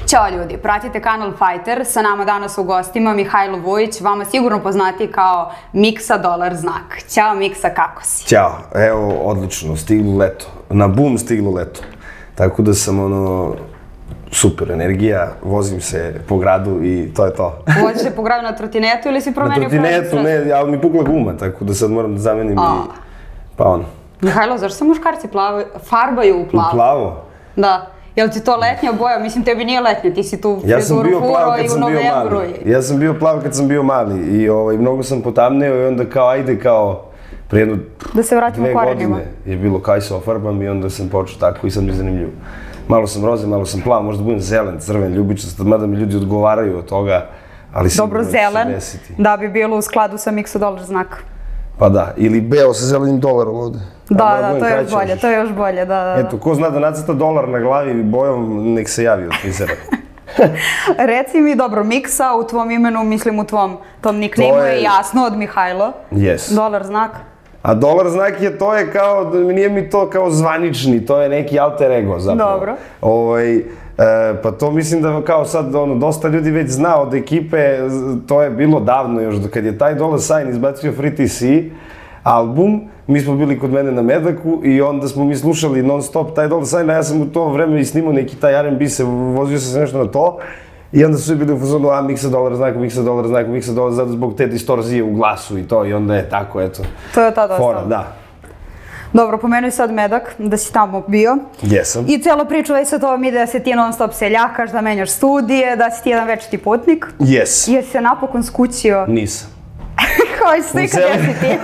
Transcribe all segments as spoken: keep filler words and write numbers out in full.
Ćao ljudi, pratite kanal Fighter, sa nama danas u gostima Mihajlo Vujić, vama sigurno poznati kao Miksa Dolar Znak. Ćao Miksa, kako si? Ćao, evo, odlično, stiglo leto, na bum stiglo leto. Tako da sam ono, super energija, vozim se po gradu i to je to. Voziš se po gradu na trotinetu ili si promenio prevoz? Na trotinetu, ne, ali mi pukla guma, tako da sad moram da zamenim i pa ono. Mihajlo, zašto se muškarci farbaju u plavo? U plavo? Da. Jel ti to letnja boja? Mislim, tebi nije letnja, ti si tu frizuru furo i u novembru. Ja sam bio plav kad sam bio mali i mnogo sam potamneo i onda kao, ajde kao, prije jedno dve godine je bilo kaj se ofarbam i onda sam počeo tako i sad mi je zanimljivo. Malo sam roze, malo sam plav, možda budem zelen, crven, ljubičast, mada mi ljudi odgovaraju od toga, ali sigurno će se desiti. Da bi bilo u skladu sa Miksa Dolar Znak. Pa da, ili beo sa zelenim dolarom ovde. Da, da, to je još bolje, to je još bolje, da, da. Eto, ko zna da nacrta dolar na glavi bojom, nek se javi od frizera. Reci mi, dobro, Miksa u tvom imenu, mislim u tvom tom nickname-u je jasno od Mihajlo. Jes. Dolar Znak? A Dolar Znak je, to je kao, nije mi to kao zvanični, to je neki alter ego zapravo. Dobro. Pa to mislim da kao sad, ono, dosta ljudi već zna od ekipe, to je bilo davno još, kad je taj Dolar Sign izbacio Free T C album, mi smo bili kod mene na Medaku i onda smo mi slušali non stop taj Dolar Sign, a ja sam u to vreme i snimao neki taj R and B se, vozio sam se nešto na to i onda su svi bili u fazonu, a Miksa Dolar Znak, Miksa Dolar Znak, Miksa Dolar Znak, zbog te distorzije u glasu i to i onda je tako, eto. To je tada ostalo. Da. Dobro, pomenuj sad Medak, da si tamo bio. Jesam. I cijelo priču već sa tobom ide da se ti non stop seljakaš, da menjaš studije, da si ti jedan večiti putnik. Jes. Jesi se napokon skućio? Nisam. Koji si ti, kada si ti?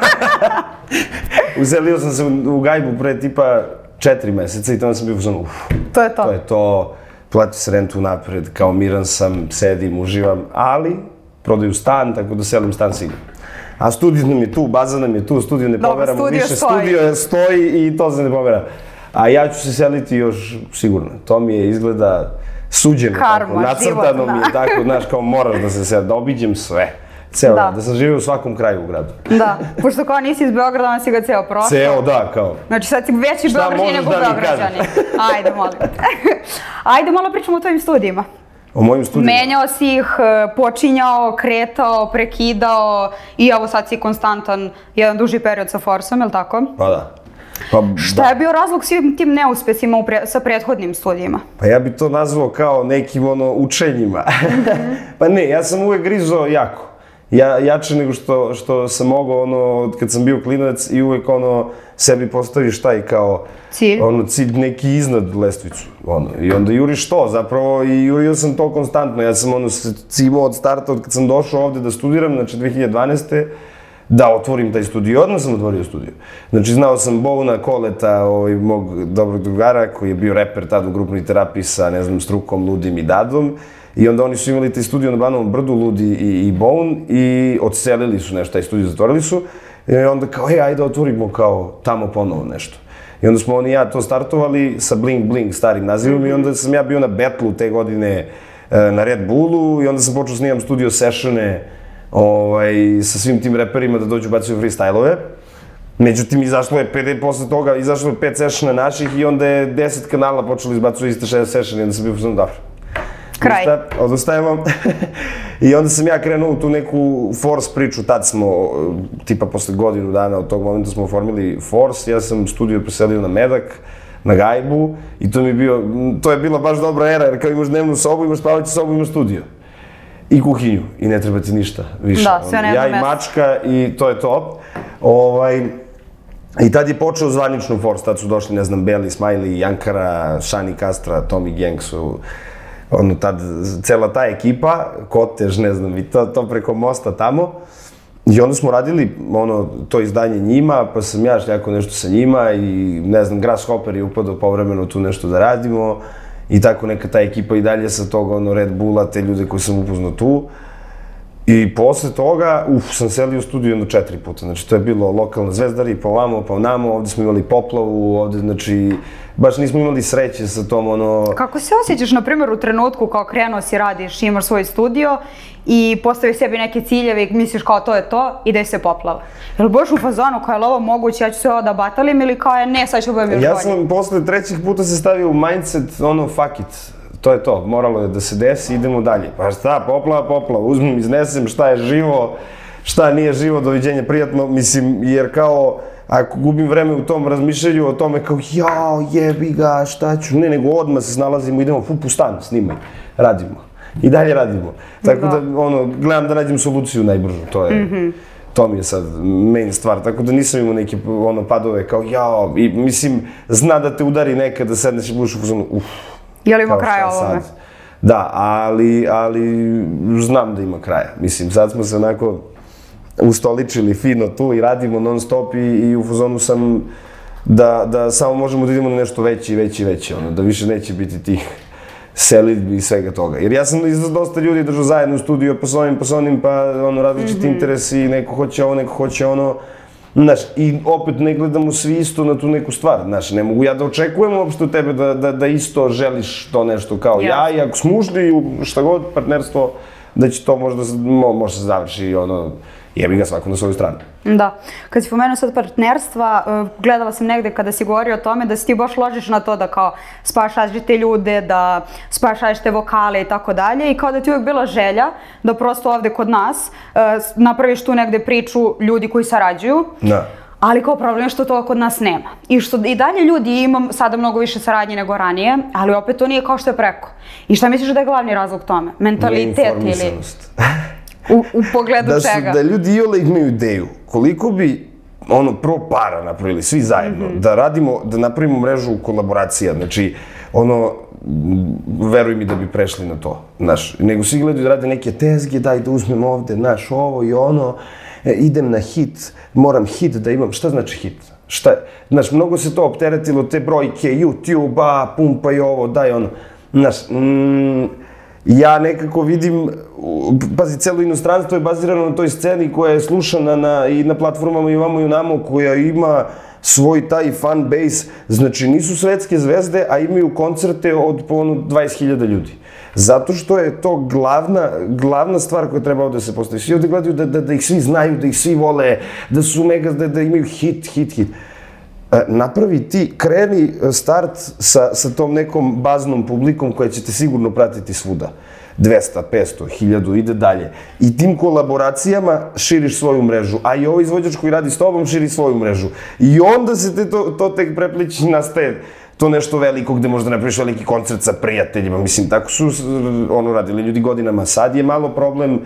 Uselio sam se u Gajbu pre tipa četiri meseca i tamo sam bio u zonu, uff. To je to. To je to, platio se rentu napred, kao miran sam, sedim, uživam, ali prodaju stan, tako da selim stan sigurno. A studio nam je tu, baza nam je tu, studio ne pomeramo više, studio stoji i to se ne pomera. A ja ću se seliti još sigurno, to mi je izgleda suđeno, nacrtano mi je tako, znaš, kao moraš da se seli, da obiđem sve. Ceo, da sam živio u svakom kraju u gradu. Da, pošto kao nisi iz Beograda, on si ga ceo prošao. Ceo, da, kao. Znači sad si veći Beograđani nego Beograđani. Ajde, molim te. Ajde, malo pričamo o tvojim studijima. O mojim studijima? Menjao si ih, počinjao, kretao, prekidao i evo sad si konstantan jedan duži period sa Forsom, je li tako? Pa da. Šta je bio razlog svim tim neuspesima sa prethodnim studijima? Pa ja bi to nazvao kao nekim ono učenjima. Pa ne, ja sam uvek grizao jako. Jače nego što sam mogao ono kad sam bio klinac i uvek ono sebi postaviš taj kao cilj neki iznad lestvicu. I onda juriš to zapravo i jurio sam to konstantno. Ja sam ono cimao od starta od kad sam došao ovde da studiram, znači dve hiljade dvanaeste. da otvorim taj studio, odmah sam otvorio studio. Znači znao sam Bouna Koleta, mog dobrog drugara koji je bio reper tad u grupnoj terapiji sa, ne znam, Strukom, Ludim i Dadom. I onda oni su imali taj studio na Banovom brdu, Ludi i Boun, i odselili su nešto, taj studio zatvorili su. I onda kao, e, ajde otvorimo kao tamo ponovo nešto. I onda smo oni i ja to startovali sa Bling Bling starim nazivom i onda sam ja bio na Betlu te godine na Red Bullu i onda sam počeo snimam studio sessione sa svim tim reperima da dođu bacaju freestyle-ove. Međutim, izašlo je pet, posle toga, izašlo je pet sessiona naših i onda je deset kanala počelo izbacuju iste šest sessione i onda sam bio pozorno dobro. Kraj. Odostajem vam. I onda sam ja krenuo u tu neku Force priču, tad smo, tipa posle godinu dana od tog momenta smo oformili Force, ja sam studio preselio na Medak, na Gajbu i to mi je bio, to je bila baš dobra era jer kao imaš dnevnu sobu, imaš spavajuću sobu, imaš studio. I kuhinju i ne treba ti ništa više. Da, sve na jedno mesto. Ja i mačka i to je to. I tad je počeo zvanično Force, tad su došli, ne znam, Beli, Smiley, Jankara, Shani Kastra, Tommy Gang su, ono tad, cela ta ekipa, Kotež, ne znam, i to preko mosta tamo. I onda smo radili to izdanje njima, pa sam ja šljako nešto sa njima i, ne znam, Grasshopper je upadao povremeno tu nešto da radimo. I tako neka ta ekipa i dalje sa toga Red Bulla, te ljude koje sam upoznao tu. I posle toga, uf, sam selio u studiju jedno četiri puta. Znači, to je bilo lokalna Zvezdari, pa ovamo, pa onamo, ovde smo imali poplavu, ovde, znači, baš nismo imali sreće sa tom, ono... Kako se osjećaš, na primjer, u trenutku kao krenuo si, radiš, imaš svoj studio i postaviš sebi neke ciljeve i misliš kao to je to i da se poplava? Je li boš u fazonu kao je li ovo moguće, ja ću sve ovo da batalim ili kao je ne, sad ću budem još bolje? Ja sam posle trećih puta se stavio u mindset, ono, fuck it. to je to, moralo je da se desi, idemo dalje. Pa šta, poplava, poplava, uzmem, iznesem šta je živo, šta nije živo, doviđenje, prijatno, mislim, jer kao, ako gubim vreme u tom razmišljanju o tome kao, jao, jebi ga, šta ću, ne, nego odmah se snalazimo, idemo, fup, u stan, snimaj, radimo. I dalje radimo. Tako da, ono, gledam da nađem soluciju najbržu, to je, to mi je sad main stvar. Tako da nisam imao neke, ono, padove kao, jao, i mislim, zna da te udari nekad da sedneš i budeš u fazonu, uff. Je li ima kraja ovome? Da, ali, ali znam da ima kraja. Mislim, sad smo se onako ustoličili fino tu i radimo non stop i, i u fazonu sam da, da samo možemo da idemo na nešto veće, veće, veće, ono, da više neće biti tih selidbi i svega toga. Jer ja sam iz dosta ljudi držao zajedno u studiju, pa s ovim, pa s onim, pa ono, različiti interesi, neko hoće ovo, neko hoće ono. Znaš, i opet ne gledamo svi isto na tu neku stvar, znaš, ne mogu ja da očekujem uopšte od tebe da, da, da isto želiš to nešto kao ja i ako smo ušli u šta god partnerstvo, da će to možda, možda se završi ono, jebi ga svako na svoju stranu. Da. Kad si pomenuo sad partnerstva, gledala sam negde kada si govorio o tome da si ti baš ložiš na to da kao spajaš različite ljude, da spajaš različite vokale i tako dalje i kao da ti uvijek bila želja da prosto ovde kod nas napraviš tu negde priču ljudi koji sarađuju. Da. Ali kao problem je što to kod nas nema. I što i dalje ljudi imam sada mnogo više saradnje nego ranije, ali opet to nije kao što je preko. I šta misliš da je glavni razlog tome? Mentalitet ili... Neinformisanost. U, u pogledu da su, čega? Da ljudi iole imaju ideju. Koliko bi, ono, prvo para napravili, svi zajedno, mm-hmm. da radimo, da napravimo mrežu kolaboracija, znači, ono, veruj mi da bi prešli na to, znaš, nego svi gledaju da rade neke tezge, daj da uzmem ovde, znaš, ovo i ono, e, idem na hit, moram hit da imam, šta znači hit? Šta je? Znaš, mnogo se to opteretilo, te brojke, YouTube, a, pumpa i ovo, daj ono, znaš, mm, ja nekako vidim, pazi, celo inostranstvo je bazirano na toj sceni koja je slušana na, i na platformama i vamo i namo, koja ima svoj taj fan base, znači nisu svetske zvezde, a imaju koncerte od po ono dvadeset hiljada ljudi. Zato što je to glavna, glavna stvar koja treba ovde se postavi. Svi ovde gledaju da, da, da ih svi znaju, da ih svi vole, da su mega, da, da imaju hit, hit, hit. Napravi ti, kreni start sa, sa tom nekom baznom publikom koja će te sigurno pratiti svuda. dvesta, petsto, hiljadu, ide dalje. I tim kolaboracijama širiš svoju mrežu, a i ovaj izvođač koji radi s tobom širi svoju mrežu. I onda se te to, to tek prepliči i nastaje to nešto veliko gde možda napraviš veliki koncert sa prijateljima. Mislim, tako su ono radili ljudi godinama. Sad je malo problem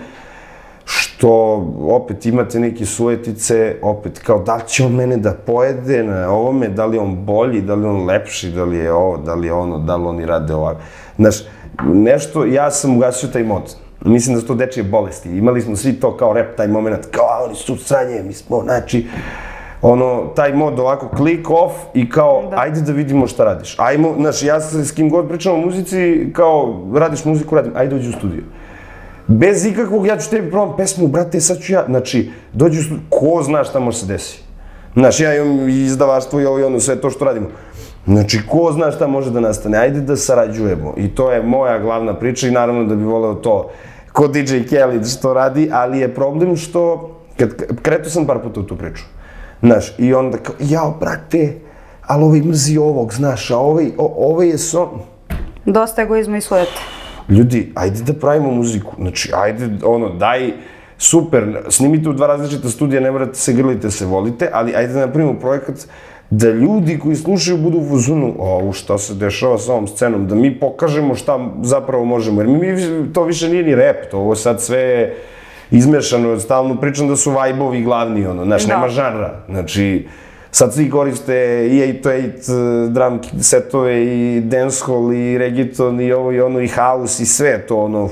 što opet imate neke suetice, opet kao da li će on mene da pojede na ovome, da li je on bolji, da li je on lepši, da li je ovo, da li je ono, da li oni rade ovako. Znaš, nešto, ja sam ugasio taj mod. Mislim da su to dečije bolesti. Imali smo svi to kao rap, taj moment, kao a oni su sranje, mi smo, znači, ono, taj mod ovako click off i kao, da. Ajde da vidimo šta radiš. Ajmo, znaš, ja s kim god pričam o muzici, kao, radiš muziku, radim, ajde dođi u studio. Bez ikakvog, ja ću tebi probam pesmu, brate, sad ću ja, znači, dođi u studio, ko zna šta može se desi. Znaš, ja imam i izdavaštvo i ovo i ono, sve to što radimo. Znači, ko zna šta može da nastane, ajde da sarađujemo. I to je moja glavna priča i naravno da bi voleo to ko D J Khaled što radi, ali je problem što, kad kretuo sam par puta u tu priču. Znaš, i onda kao, jao, brate, ali ovaj mrzi ovog, znaš, a ovaj, ovaj je son... Dosta egoizma i sujete. Ljudi, ajde da pravimo muziku, znači, ajde, ono, daj, super, snimite u dva različita studija, ne morate se grlite, se volite, ali ajde da napravimo projekat da ljudi koji slušaju budu u fazonu, o, šta se dešava sa ovom scenom, da mi pokažemo šta zapravo možemo, jer mi, to više nije ni rap, to ovo sad sve je izmešano, stalno pričam da su vibe-ovi glavni, ono, znaš, nema žanra, znači, sad svi koriste i osam osam drum setove i dancehall i reggaeton i ovo i ono i house i sve to, ono,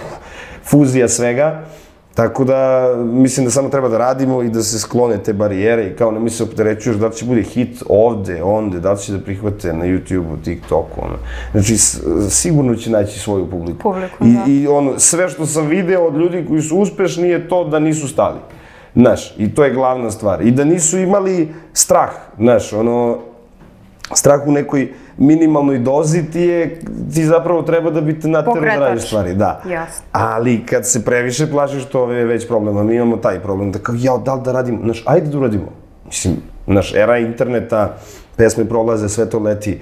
fuzija svega. Tako da, mislim da samo treba da radimo i da se sklone te barijere i kao ne mi se opterećuješ da li će bude hit ovde, onde, da li će da prihvate na YouTube-u, TikToku, ono. Znači, sigurno će naći svoju publiku. Publiku, da. I ono, sve što sam video od ljudi koji su uspešni je to da nisu stali. Znaš, i to je glavna stvar. I da nisu imali strah, znaš, ono, strah u nekoj minimalnoj dozi ti je, ti zapravo treba da bi te naterao da radiš stvari, da. Jasno. Ali kad se previše plašiš, to je već problem, a mi imamo taj problem, da kao, jao, da li da radimo, znaš, ajde da uradimo. Mislim, znaš, era interneta, pesme prolaze, sve to leti,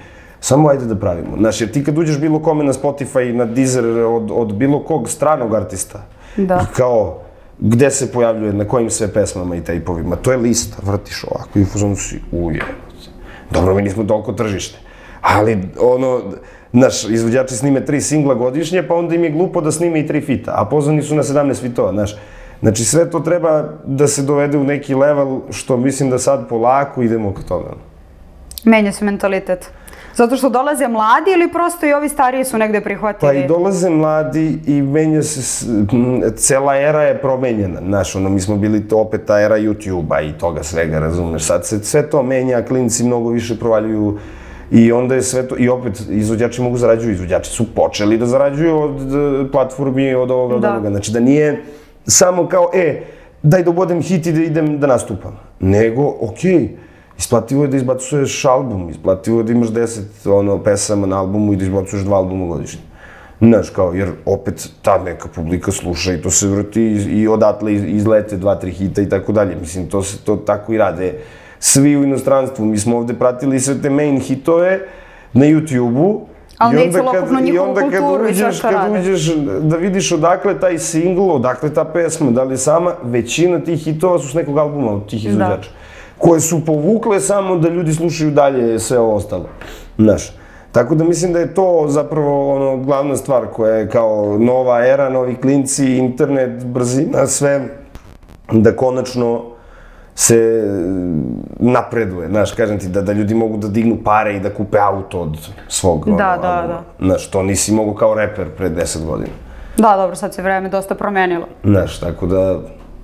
samo ajde da pravimo. Znaš, jer ti kad uđeš bilo kome na Spotify, na Deezer, od, od bilo kog stranog artista, da. kao, gde se pojavljuje, na kojim sve pesmama i tejpovima, to je lista, vrtiš ovako i u fazonu si, uje, dobro, mi nismo toliko tržište, ali, ono, znaš, izvođači snime tri singla godišnje, pa onda im je glupo da snime i tri fita, a pozvani su na sedamnaest fitova, znaš. Znači, sve to treba da se dovede u neki level, što mislim da sad polako idemo k toga. Menja se mentalitet. Zato što dolaze mladi ili prosto i ovi stariji su negde prihvatili? Pa i dolaze mladi i menja se, cela era je promenjena, znaš, ono, mi smo bili to opet ta era YouTube-a i toga svega, razumeš, sad se sve to menja, klinci mnogo više provaljuju i onda je sve to, i opet, izvođači mogu zarađuju, izvođači su počeli da zarađuju od platformi, od ovoga, od ovoga, znači da nije samo kao, e, daj da ubodem hit i da idem da nastupam, nego, okej, isplativo je da izbacuješ album, isplativo je da imaš deset ono, pesama na albumu i da izbacuješ dva albuma godišnje. Znaš, kao, jer opet ta neka publika sluša i to se vrti i odatle izlete dva, tri hita i tako dalje. Mislim, to se to tako i rade. Svi u inostranstvu, mi smo ovde pratili sve te main hitove na YouTube-u. Ali ne celokupno njihovu kulturu i sve što rade. Kad uđeš da vidiš odakle taj singl, odakle ta pesma, da li je sama, većina tih hitova su s nekog albuma od tih izvođača. Koje su povukle samo da ljudi slušaju dalje sve ovo ostalo, znaš. Tako da mislim da je to zapravo ono glavna stvar koja je kao nova era, novi klinci, internet, brzina, sve, da konačno se napreduje, znaš, kažem ti, da, da ljudi mogu da dignu pare i da kupe auto od svog, ono, da, da, da. Znaš, to nisi mogu kao reper pre deset godina. Da, dobro, sad se vreme dosta promenilo. Znaš, tako da...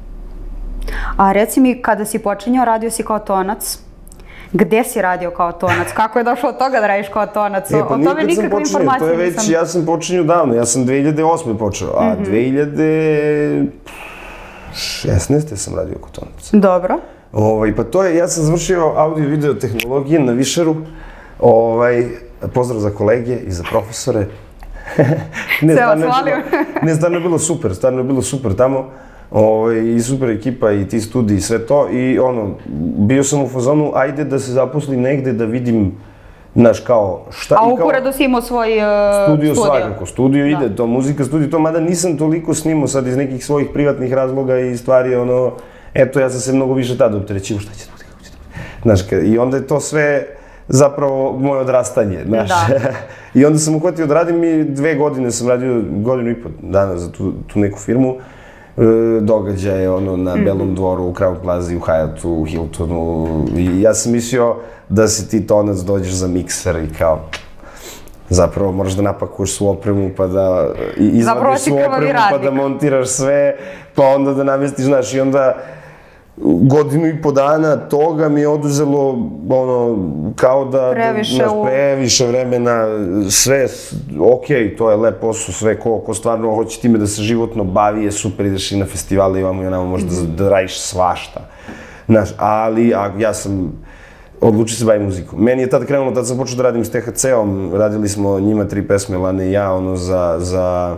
A reci mi, kada si počinjao, radio si kao tonac, gde si radio kao tonac? Kako je došlo od toga da radiš kao tonac? E, pa o tome nikakve informacije to je već, nisam... ja sam počinio davno, ja sam dve hiljade osme počeo, a dve hiljade šesnaeste sam radio kao tonac. Dobro. Ovaj, pa to je, ja sam završio audio video tehnologije na Višeru, ovaj, pozdrav za kolege i za profesore. ne, se osvalim. Ne, stvarno je bilo super, stvarno je bilo super tamo. I super ekipa i ti studiji i sve to i ono, bio sam u fazonu, ajde da se zaposlim negde da vidim, znaš, kao šta... A uporedo si imao svoj studio? Studio svakako, studio ide, to muzika studio, to mada nisam toliko snimao sad iz nekih svojih privatnih razloga i stvari, ono, eto, ja sam se mnogo više tada opterećivo, šta će da bude, kako će da bude, znaš, i onda je to sve zapravo moje odrastanje, znaš. I onda sam uhvatio da radim i dve godine sam radio, godinu i po dana za tu neku firmu, događaje ono na Belom dvoru, u Crown Plaza, u Hyattu, u Hiltonu i ja sam mislio da si ti tonac dođeš za mikser i kao zapravo moraš da napakuješ svu opremu pa da izvadiš svu opremu pa da montiraš sve pa onda da namestiš, znaš, i onda godinu i po dana toga mi je oduzelo, ono, kao da... Previše u... Previše vremena, sve, okej, to je lep posao, sve, ko stvarno hoće time da se životno bavi, je super, ideš i na festivale i ovamo i onamo, možeš da radiš svašta. Znaš, ali ja sam odlučio se baviti muzikom. Meni je tad krenulo, tad sam počeo da radim s T H C-om, radili smo njima tri pesme, Lane i ja, ono, za...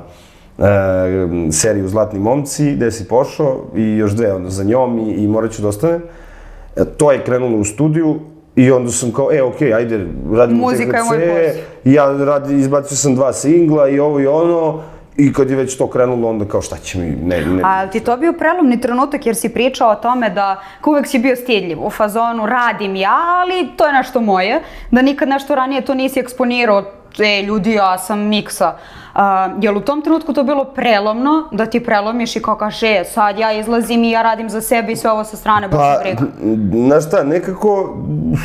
seriju Zlatni momci, gde si pošao i još dve onda za njom i morat ću da ostanem. To je krenulo u studiju i onda sam kao, e, okej, ajde, radimo T H C. Muzika je moj posao. Ja izbacio sam dva singla i ovo i ono i kad je već to krenulo onda kao šta će mi, ne, ne. A ti to bio prelomni trenutak jer si pričao o tome da uvek si bio stidljiv u fazonu radim ja, ali to je nešto moje, da nikad nešto ranije to nisi eksponirao, e, ljudi, ja sam miksa. Je li u tom trenutku to bilo prelomno, da ti prelomiš i kao kaže, sad ja izlazim i ja radim za sebe i sve ovo sa strane, baš mi briga? Znaš šta, nekako,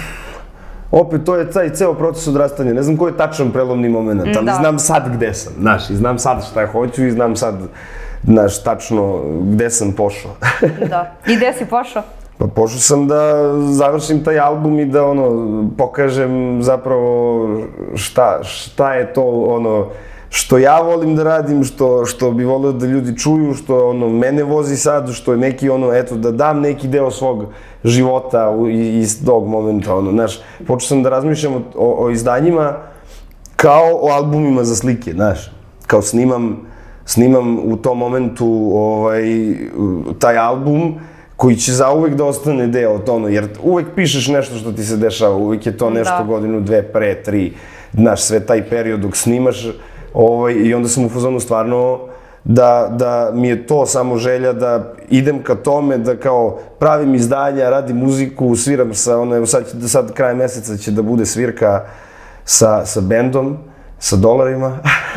opet to je taj ceo proces odrastanja, ne znam koji je tačan prelomni moment, ali znam sad gde sam, znaš, i znam sad šta hoću i znam sad, znaš, tačno gde sam pošao. Da, i gde si pošao? Pa pošao sam da završim taj album i da, ono, pokažem zapravo šta je to, ono, što ja volim da radim, što bi volio da ljudi čuju, što mene vozi sad, što je neki, ono, eto, da dam neki deo svog života iz tog momenta, ono, znaš, počeo sam da razmišljam o izdanjima kao o albumima za slike, znaš, kao snimam, snimam u tom momentu, ovaj, taj album koji će zauvek da ostane deo od ono, jer uvek pišeš nešto što ti se dešava, uvek je to nešto godinu, dve, pre, tri, znaš, sve taj period dok snimaš, ovaj, i onda sam u fazonu stvarno da, da mi je to samo želja da idem ka tome, da kao pravim izdanja, radim muziku, sviram sa, ono, evo sad, sad kraj meseca će da bude svirka sa, sa bendom, sa dolarima,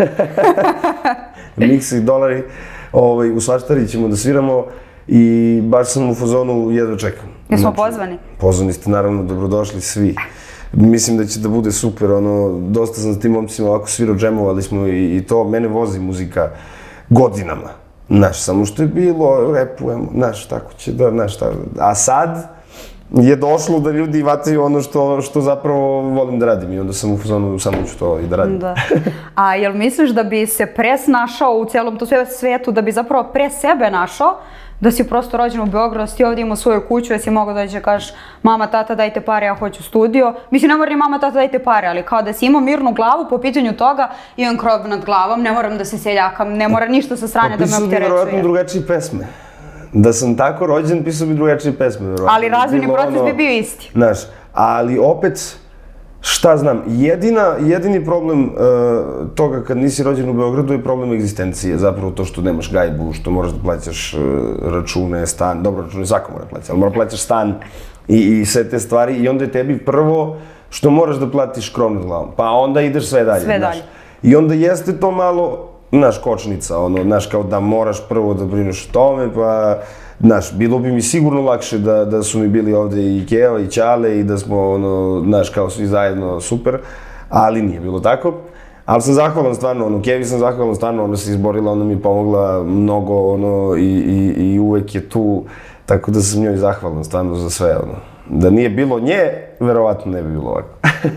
miksi dolari, ovaj, u Svaštari ćemo da sviramo i baš sam u fazonu jedva čekam. Jesmo znači, pozvani? Pozvani ste, naravno, dobrodošli svi. Mislim da će da bude super, ono, dosta sam s tim momcima ovako svirao, džemovali smo i, i to, mene vozi muzika godinama, znaš, samo što je bilo, repujemo, znaš, tako će da, znaš, tako, a sad je došlo da ljudi vataju ono što, što zapravo volim da radim i onda sam u fazonu samo ću to i da radim. Da. A jel misliš da bi se pres našao u celom tom svetu, da bi zapravo pre sebe našao, da si prosto rođen u Beogradu, si ovdje imao svoju kuću, jesi mogao doći da kažeš mama, tata, dajte pare, ja hoću studio. Mislim, ne mora ni mama, tata, dajte pare, ali kao da si imao mirnu glavu po pitanju toga, imam krov nad glavom, ne moram da se seljakam, ne mora ništa sa strane da me opterećuje. Pa pisao bi vjerovatno drugačije pesme. Da sam tako rođen, pisao bi drugačije pesme, vjerovatno. Ali razvojni proces bi bio isti. Znaš, ali opet, šta znam, jedina, jedini problem uh, toga kad nisi rođen u Beogradu je problem egzistencije. Zapravo to što nemaš gajbu, što moraš da plaćaš uh, račune, stan, dobro, račune svako mora plaćati, ali mora plaćaš stan i, i sve te stvari i onda je tebi prvo što moraš da platiš krov nad glavom, pa onda ideš sve dalje. Sve dalje. Znaš. I onda jeste to malo, znaš, kočnica, ono, znaš, kao da moraš prvo da brineš o tome, pa, znaš, bilo bi mi sigurno lakše da, da su mi bili ovde i Keva i Ćale i da smo, ono, znaš, kao svi zajedno super, ali nije bilo tako. Ali sam zahvalan stvarno, ono, Kevi sam zahvalan stvarno, ona se izborila, ona mi je pomogla mnogo, ono, i, i, i uvek je tu, tako da sam njoj zahvalan stvarno za sve, ono. Da nije bilo nje, verovatno ne bi bilo ovako.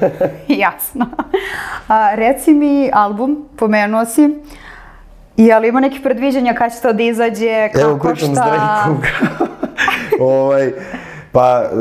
Jasno. A, reci mi album, pomenuo si, je li ima nekih predviđanja kada će to da izađe, kako, evo, pričam šta? S Drejkom. ovaj, pa, e,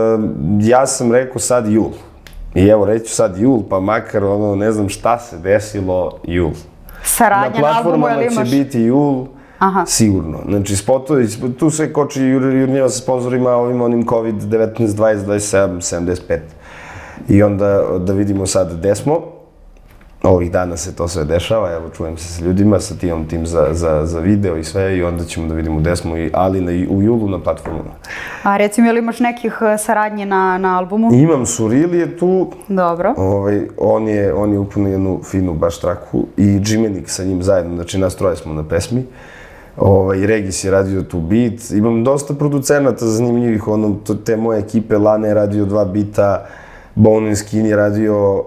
ja sam rekao sad jul. I evo, reću sad jul, pa makar, ono, ne znam šta se desilo, jul. Saradnja na albumu, je li imaš? Na platformama će biti jul, aha, sigurno. Znači, spotovi, tu sve koči jur, jurnjeva sa sponsorima, ovim onim kovid devetnaest, dvadeset, dvadeset sedam, sedamdeset pet. I onda da vidimo sad gde smo. Ovih dana se to sve dešava, evo čujem se s ljudima, sa timom tim za, za, za video i sve i onda ćemo da vidimo gde smo, ali na, u julu na platformama. A recimo, je li imaš nekih saradnje na, na albumu? Imam, Surili je tu. Dobro. Ovaj, on je, on je upunio jednu finu baš traku i Džimenik sa njim zajedno, znači nas troje smo na pesmi. Ovaj, Regis je radio tu beat, imam dosta producenata zanimljivih, ono, te moje ekipe, Lana je radio dva bita, Bone and Skin je radio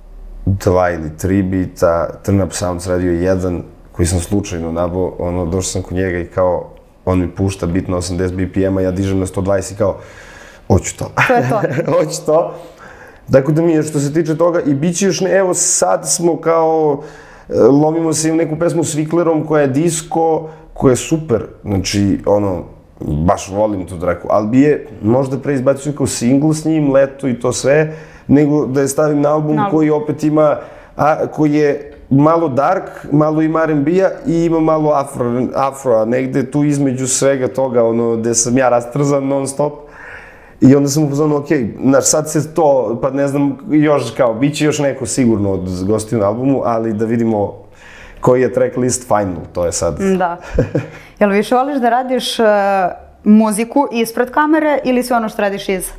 dva ili tri bita, Turn Up Sounds radio jedan, koji sam slučajno nabao, ono, došao sam kod njega i kao, on mi pušta bit na osamdeset B P M-a, ja dižem na sto dvadeset i kao, hoću to. To je to. Hoću to. Tako da mi je što se tiče toga, i bit će još ne, evo sad smo kao, lomimo se i neku pesmu s Viklerom koja je disco, koja je super, znači, ono, baš volim tu traku, ali bi je možda pre izbacio kao single s njim, leto i to sve, nego da je stavim na album no. koji opet ima, a, koji je malo dark, malo ima R and B-a i ima malo afro, afro, a negde tu između svega toga, ono, gde sam ja rastrzan non stop. I onda sam upozorno, ok, znaš, sad se to, pa ne znam, još kao, bit će još neko sigurno od gostiju na albumu, ali da vidimo koji je track list final, to je sad. Da. Jel više voliš da radiš uh, muziku ispred kamere ili sve ono što radiš iza?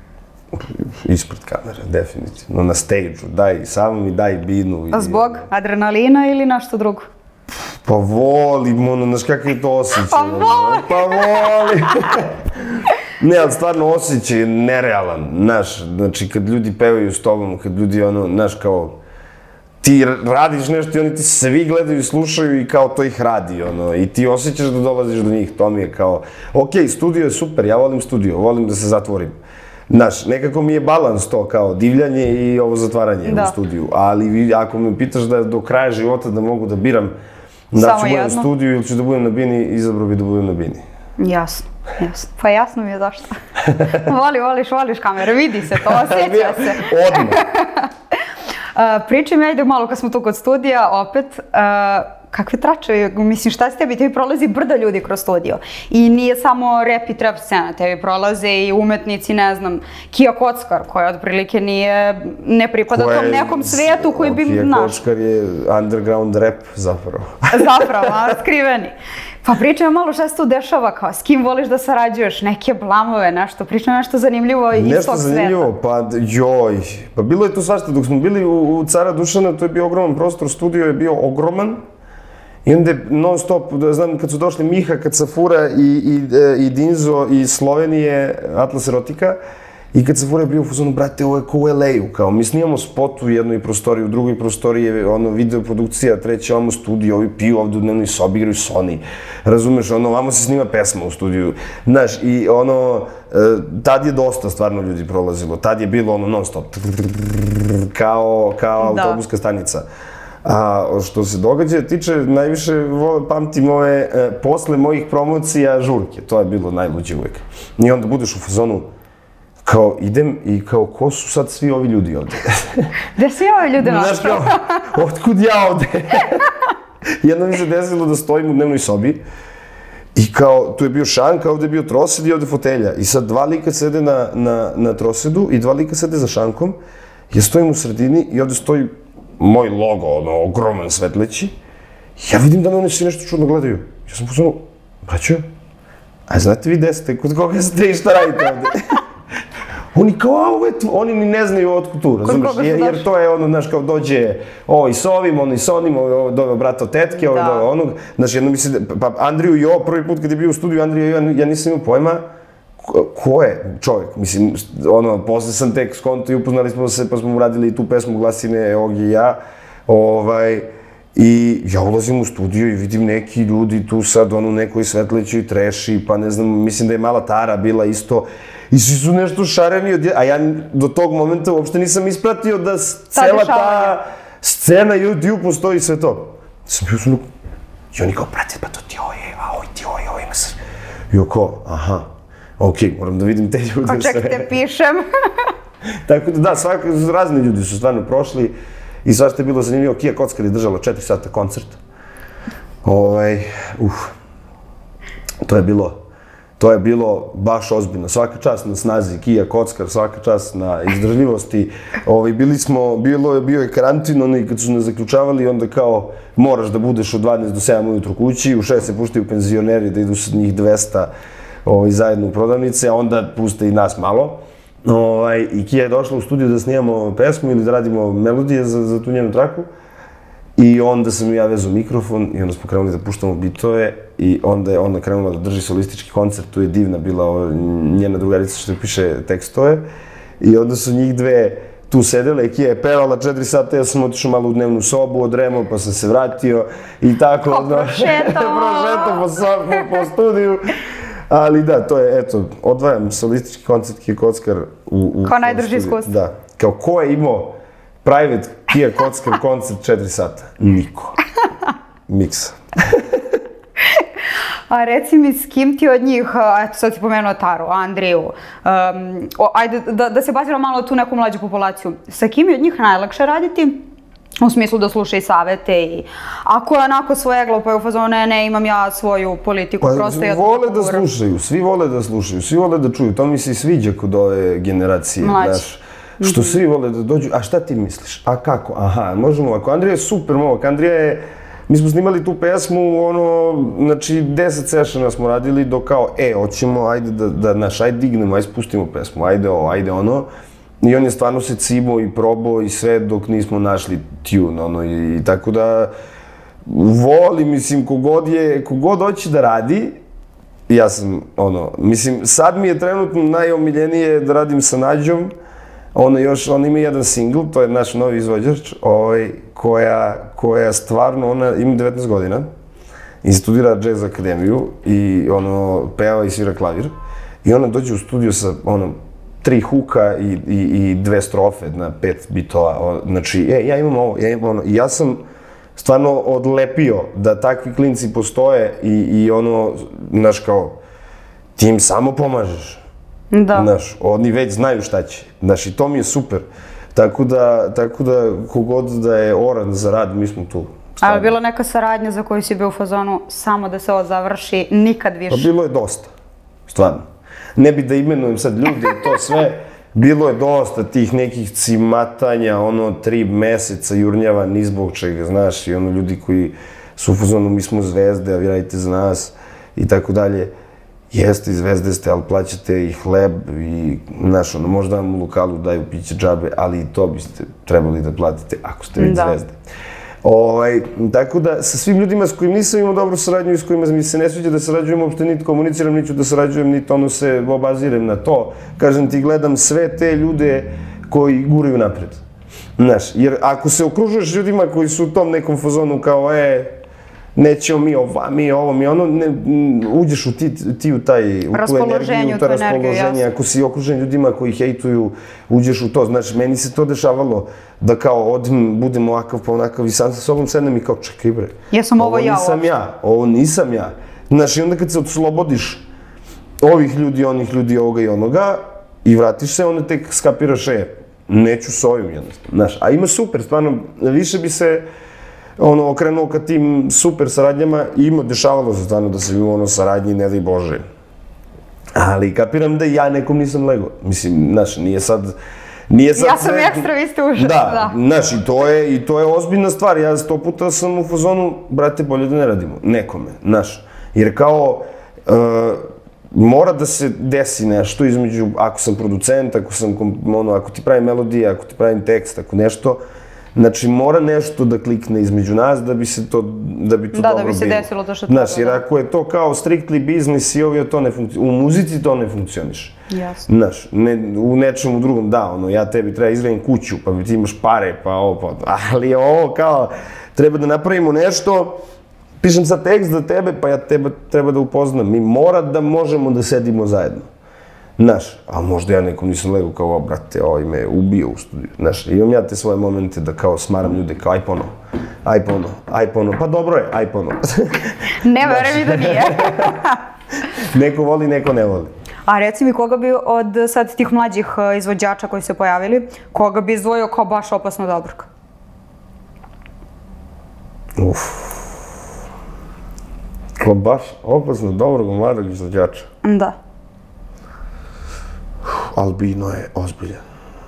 Ispred kamere, definitivno. Na stage-u, daj samo mi, daj binu. A zbog adrenalina ili nešto drugo? Pa volim, ono, znaš kakav je to osjećaj. Pa volim! Pa volim! Ne, ali stvarno osjećaj je nerealan, znaš, znači kad ljudi pevaju s tobom, kad ljudi, ono, znaš, kao, ti radiš nešto i oni ti svi gledaju i slušaju i kao to ih radi, ono, i ti osjećaš da dolaziš do njih, to mi je kao, ok, studio je super, ja volim studio, volim da se zatvorim. Znaš, nekako mi je balans to, kao divljanje i ovo zatvaranje da. U studiju, ali ako me pitaš da do kraja života da mogu da biram da ću budem u studiju ili ću da budem na bini, izabrao bi da budem na bini. Jasno, jasno. Pa jasno mi je zašto. Voli, voliš, voliš kamere, vidi se to, osjeća se. Odmah. Uh, pričaj mi, ajde malo kad smo tu kod studija, opet, uh, kakve tračevi, mislim, šta s tebi? Tebi prolazi brda ljudi kroz studio. I nije samo rap i trap scena, tebi prolaze i umetnici, ne znam, Kija Kockar, koja otprilike nije, ne pripada tom nekom svetu koji bi, Kija znaš. Kockar je underground rap, zapravo. Zapravo, a, skriveni. Pa pričaj malo šta se tu dešava, kao s kim voliš da sarađuješ, neke blamove, nešto, pričaj nešto zanimljivo iz tog sveta. Nešto zanimljivo, pa joj, pa bilo je tu svašta, dok smo bili u, u Cara Dušana, to je bio ogroman prostor, studio je bio ogroman. I onda je non stop, znam kad su došli Miha, Kacafura i, i, i Dinzo iz Slovenije, Atlas Erotika, i Kacafura je bio u fazonu, brate, ovo je ko u L A-u, kao, mi snimamo spot u jednoj prostoriji, u drugoj prostoriji je ono, videoprodukcija, treće ovamo studio, ovi piju ovdje u dnevnoj sobi, igraju Sony, razumeš, ono, ovamo se snima pesma u studiju, znaš, i ono, tad je dosta stvarno ljudi prolazilo, tad je bilo ono non stop, kao, kao autobuska stanica. A što se događaja tiče, najviše pamtim ove, posle mojih promocija, žurke, to je bilo najluđe uvijek. I onda budeš u fazonu, kao idem i kao ko su sad svi ovi ljudi ovde? Gde svi ovi ljudi našli? Znaš kao, otkud ja ovde? Jedno mi se desilo da stojim u dnevnoj sobi i kao, tu je bio šanka, ovde je bio trosed i ovde fotelja. I sad dva lika sede na, na, na trosedu i dva lika sede za šankom. Ja stojim u sredini i ovde stoji moj logo, ono, ogroman svetleći. Ja vidim da me oni svi nešto čudno gledaju. Ja sam pozvano, braćo, a znate vi gde ste, kod koga ste i šta radite ovde? Oni kao, a ovo je tu, oni ni ne znaju otkud tu, razumiješ, jer, jer to je ono, znaš, kao dođe ovo i s ovim, ono i s onim, ovo dove brata od tetke, ovo dove onog, znaš, jedno mi se, pa Andriju i ovo, prvi put kad je bio u studiju, Andriju i ovo, ja nisam imao pojma ko je čovjek, mislim, ono, posle sam tek skonto i upoznali smo se, pa smo uradili i tu pesmu Glasine, ovog i ja, ovaj, i ja ulazim u studio i vidim neki ljudi tu sad, ono, nekoj svetlećoj treši, pa ne znam, mislim da je mala Tara bila isto, i svi su nešto šareni od... A ja do tog momenta uopšte nisam ispratio da cela ta scena YouTube postoji sve to. Sam bio sam... I oni kao, brate, pa to ti ovo je, a ovo ti ovo je, ovo ima se... I ovo kao, aha, okej, moram da vidim te ljude sve. Ko ček te pišem. Tako da, da, svaki, razni ljudi su stvarno prošli i svašta je bilo zanimljivo. Kija Kockar je držala četiri sata koncert. Ovaj, uf, to je bilo... To je bilo baš ozbiljno. Svaka čast na snazi, Kija Kockar, svaka čast na izdržljivosti. Ovi, bili smo, bilo je, bio je karantin, oni kad su nas zaključavali, onda kao moraš da budeš od dvanaest do sedam ujutru kući, u šest se puštaju penzioneri da idu sa njih dvesta ovi, zajedno u prodavnice, a onda puste i nas malo. Ovaj, I Kija je došla u studiju da snimamo pesmu ili da radimo melodije za, za tu njenu traku. I onda sam ja vezao mikrofon i onda smo krenuli da puštamo bitove i onda je ona krenula da drži solistički koncert, tu je divna bila njena drugarica što piše tekstove i onda su njih dve tu sedele, Kija je pevala četiri sata, ja sam otišao malo u dnevnu sobu, odremao pa sam se vratio i tako... Ko prošetao! Prošetao po, po studiju. Ali da, to je, eto, odvajam solistički koncert Kija Kockar u... u kao najdrži iskustvo. Da, kao ko je imao private Kija Kockar koncert četiri sata? Niko. Miksa. A reci mi, s kim ti od njih, eto sad si pomenuo Taru, Andriju, um, o, ajde da, da se bazira malo tu neku mlađu populaciju, sa kim je od njih najlakše raditi? U smislu da sluša i savete i ako je onako svojeglo pa je u fazonu ne, ne, imam ja svoju politiku, pa, prosto ja to vole da slušaju, svi vole da slušaju, svi vole da čuju, to mi se i sviđa kod ove generacije. Mlađi. Daš, što svi vole da dođu, a šta ti misliš? A kako? Aha, možemo ovako. Andrija je super momak, Andrija je... Mi smo snimali tu pesmu, ono, znači, deset sessiona smo radili do kao, e, hoćemo, ajde da, da, naš, ajde dignemo, ajde spustimo pesmu, ajde ovo, ajde ono. I on je stvarno se cimo i probao i sve dok nismo našli tune, ono, i, i tako da... Voli, mislim, kogod je, kogod hoće da radi, ja sam, ono, mislim, sad mi je trenutno najomiljenije da radim sa Nađom. Ona još, ona ima jedan singl, to je naš novi izvođač, ovaj, koja, koja stvarno, ona ima devetnaest godina i studira jazz akademiju i ono, peva i svira klavir. I ona dođe u studio sa, ono, tri huka i, i, i dve strofe na pet bitova. Znači, e, ja imam ovo, ja imam ono. I ja sam stvarno odlepio da takvi klinci postoje i, i ono, znaš, kao, ti im samo pomažeš. Da. Znaš, oni već znaju šta će. Znaš, i to mi je super. Tako da, tako da, kogod da je oran za rad, mi smo tu. Ali je bila neka saradnja za koju si bio u fazonu samo da se ovo završi, nikad više? Pa bilo je dosta, stvarno. Ne bi da imenujem sad ljude i to sve, bilo je dosta tih nekih cimatanja, ono, tri meseca jurnjava ni zbog čega, znaš, i ono, ljudi koji su u fazonu, mi smo zvezde, a vi radite za nas, i tako dalje. Jeste, i zvezde ste, ali plaćate i hleb, i, znaš, ono, možda vam u lokalu daju piće džabe, ali i to biste trebali da platite ako ste već zvezde. Ovaj, tako da, sa svim ljudima s kojim nisam imao dobru saradnju i s kojima mi se ne sviđa da sarađujem, uopšte niti komuniciram, niti ću da sarađujem, niti ono se obazirem na to. Kažem ti, gledam sve te ljude koji guraju napred. Znaš, jer ako se okružuješ ljudima koji su u tom nekom fazonu kao, e, nećemo mi ova, mi ovo, mi ono, ne, uđeš u ti, ti u taj, u tu energiju, u to raspoloženje. Ako si okružen ljudima koji hejtuju, uđeš u to. Znači, meni se to dešavalo da kao odim, budem ovakav pa onakav i sam sa sobom sednem i kao, čekaj bre, Jesam ovo ja nisam ja, ovo nisam ja. Znači, onda kad se oslobodiš ovih ljudi, onih ljudi, ovoga i onoga i vratiš se, onda tek skapiraš, e, neću s ovim jednostavno. Znaš, a ima super, stvarno, više bi se ono, okrenuo ka tim super saradnjama i ima, dešavalo se stvarno da sam imao ono saradnji, ne daj Bože. Ali kapiram da ja nekom nisam lego. Mislim, znaš, nije sad... Nije sad ja sam sve... ekstra, vi ste užasni, da. Da, znaš, i to, je, i to je ozbiljna stvar. Ja sto puta sam u fazonu, brate, bolje da ne radimo. Nekome, znaš. Jer kao, uh, mora da se desi nešto između, ako sam producent, ako sam, ono, ako ti pravim melodije, ako ti pravim tekst, ako nešto, znači, mora nešto da klikne između nas da bi se to, da bi to da, dobro bilo. Da, da bi se desilo to što treba. Znaš, jer ako je to kao strictly business i ovdje to ne funkcioniš, u muzici to ne funkcioniš. Jasno. Znaš, ne, u nečemu drugom, da, ono, ja tebi treba izgradim kuću, pa ti imaš pare, pa ovo, pa ali ovo kao, treba da napravimo nešto, pišem sad tekst za tebe, pa ja tebe treba da upoznam. Mi mora da možemo da sedimo zajedno. Znaš, a možda ja nekom nisam lego kao, o, brate, ovaj me ubio u studiju. Znaš, imam ja te svoje momente da kao smaram ljude kao, aj pono, aj pono, aj pono, pa dobro je, aj pono. Ne, verujem mi da nije. Neko voli, neko ne voli. A reci mi, koga bi od sad tih mlađih izvođača koji se pojavili, koga bi izdvojio kao baš opasno dobrog? Uf. Kao baš opasno dobrog mladog izvođača? Da. Albino je ozbiljan.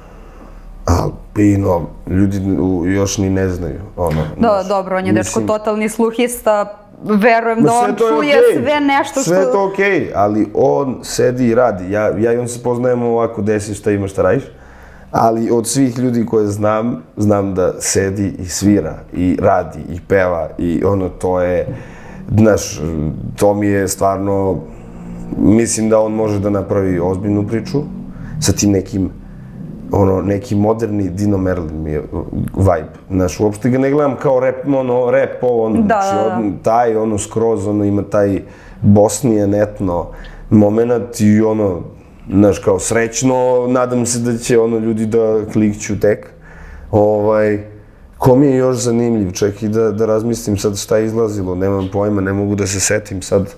Albino, ljudi još ni ne znaju. Ono, da, dobro, on je dečko totalni sluhista, verujem da on čuje sve nešto što... Sve je to okej, ali on sedi i radi. Ja, ja i on se poznajemo ovako, desi šta imaš, šta radiš, ali od svih ljudi koje znam, znam da sedi i svira, i radi, i peva, i ono, to je, znaš, to mi je stvarno, mislim da on može da napravi ozbiljnu priču, sa tim nekim, ono, neki moderni Dino Merlin mi je vibe. Znaš, uopšte ga ne gledam kao rap, ono, rap ovo, ono, znači, taj, ono, skroz, ono, ima taj bosnijan etno moment i, ono, znaš, kao srećno, nadam se da će, ono, ljudi da klikću tek. Ovaj, ko mi je još zanimljiv, čekaj da, da razmislim sad šta je izlazilo, nemam pojma, ne mogu da se setim sad.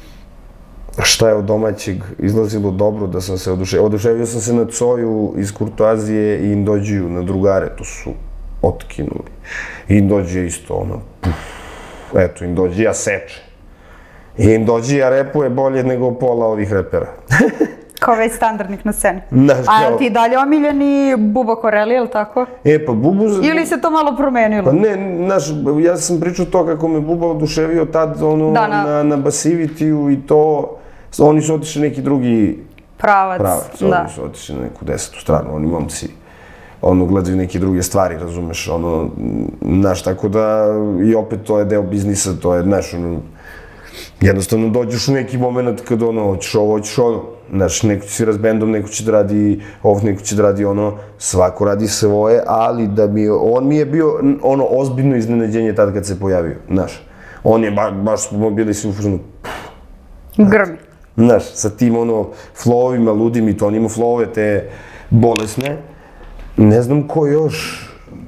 Šta je od domaćeg izlazilo dobro da sam se oduševio. Oduševio sam se na Coju iz Kurtoazije i Indođiju na Drugare, to su otkinuli. Indođija isto, ono, puf, eto, Indođija seče. I Indođija repuje bolje nego pola ovih repera. Kao već standardnih na sceni. A je ti dalje omiljeni Buba Koreli, je li tako? E, pa Bubu... Ili se to malo promenilo? Pa ne, znaš, ja sam pričao to kako me Buba oduševio tad, ono, na Basivitiju i to... Oni su otišli neki drugi pravac, da. Oni su otišli na neku desetu stranu, oni momci, ono, gledaju neke druge stvari, razumeš, ono, znaš, tako da, i opet to je deo biznisa, to je, znaš, ono, jednostavno dođeš u neki moment kad, ono, hoćeš ovo, hoćeš ono, znaš, neko će svirat s bendom, neko će da radi ovo, neko će da radi ono, svako radi svoje, ali da mi, on mi je bio, ono, ozbiljno iznenađenje tad kad se pojavio, znaš, on je, baš smo bili svi u fuzonu, grmi. Znaš, sa tim ono flowovima ludim i to, on ima flowove te bolesne. Ne znam ko još,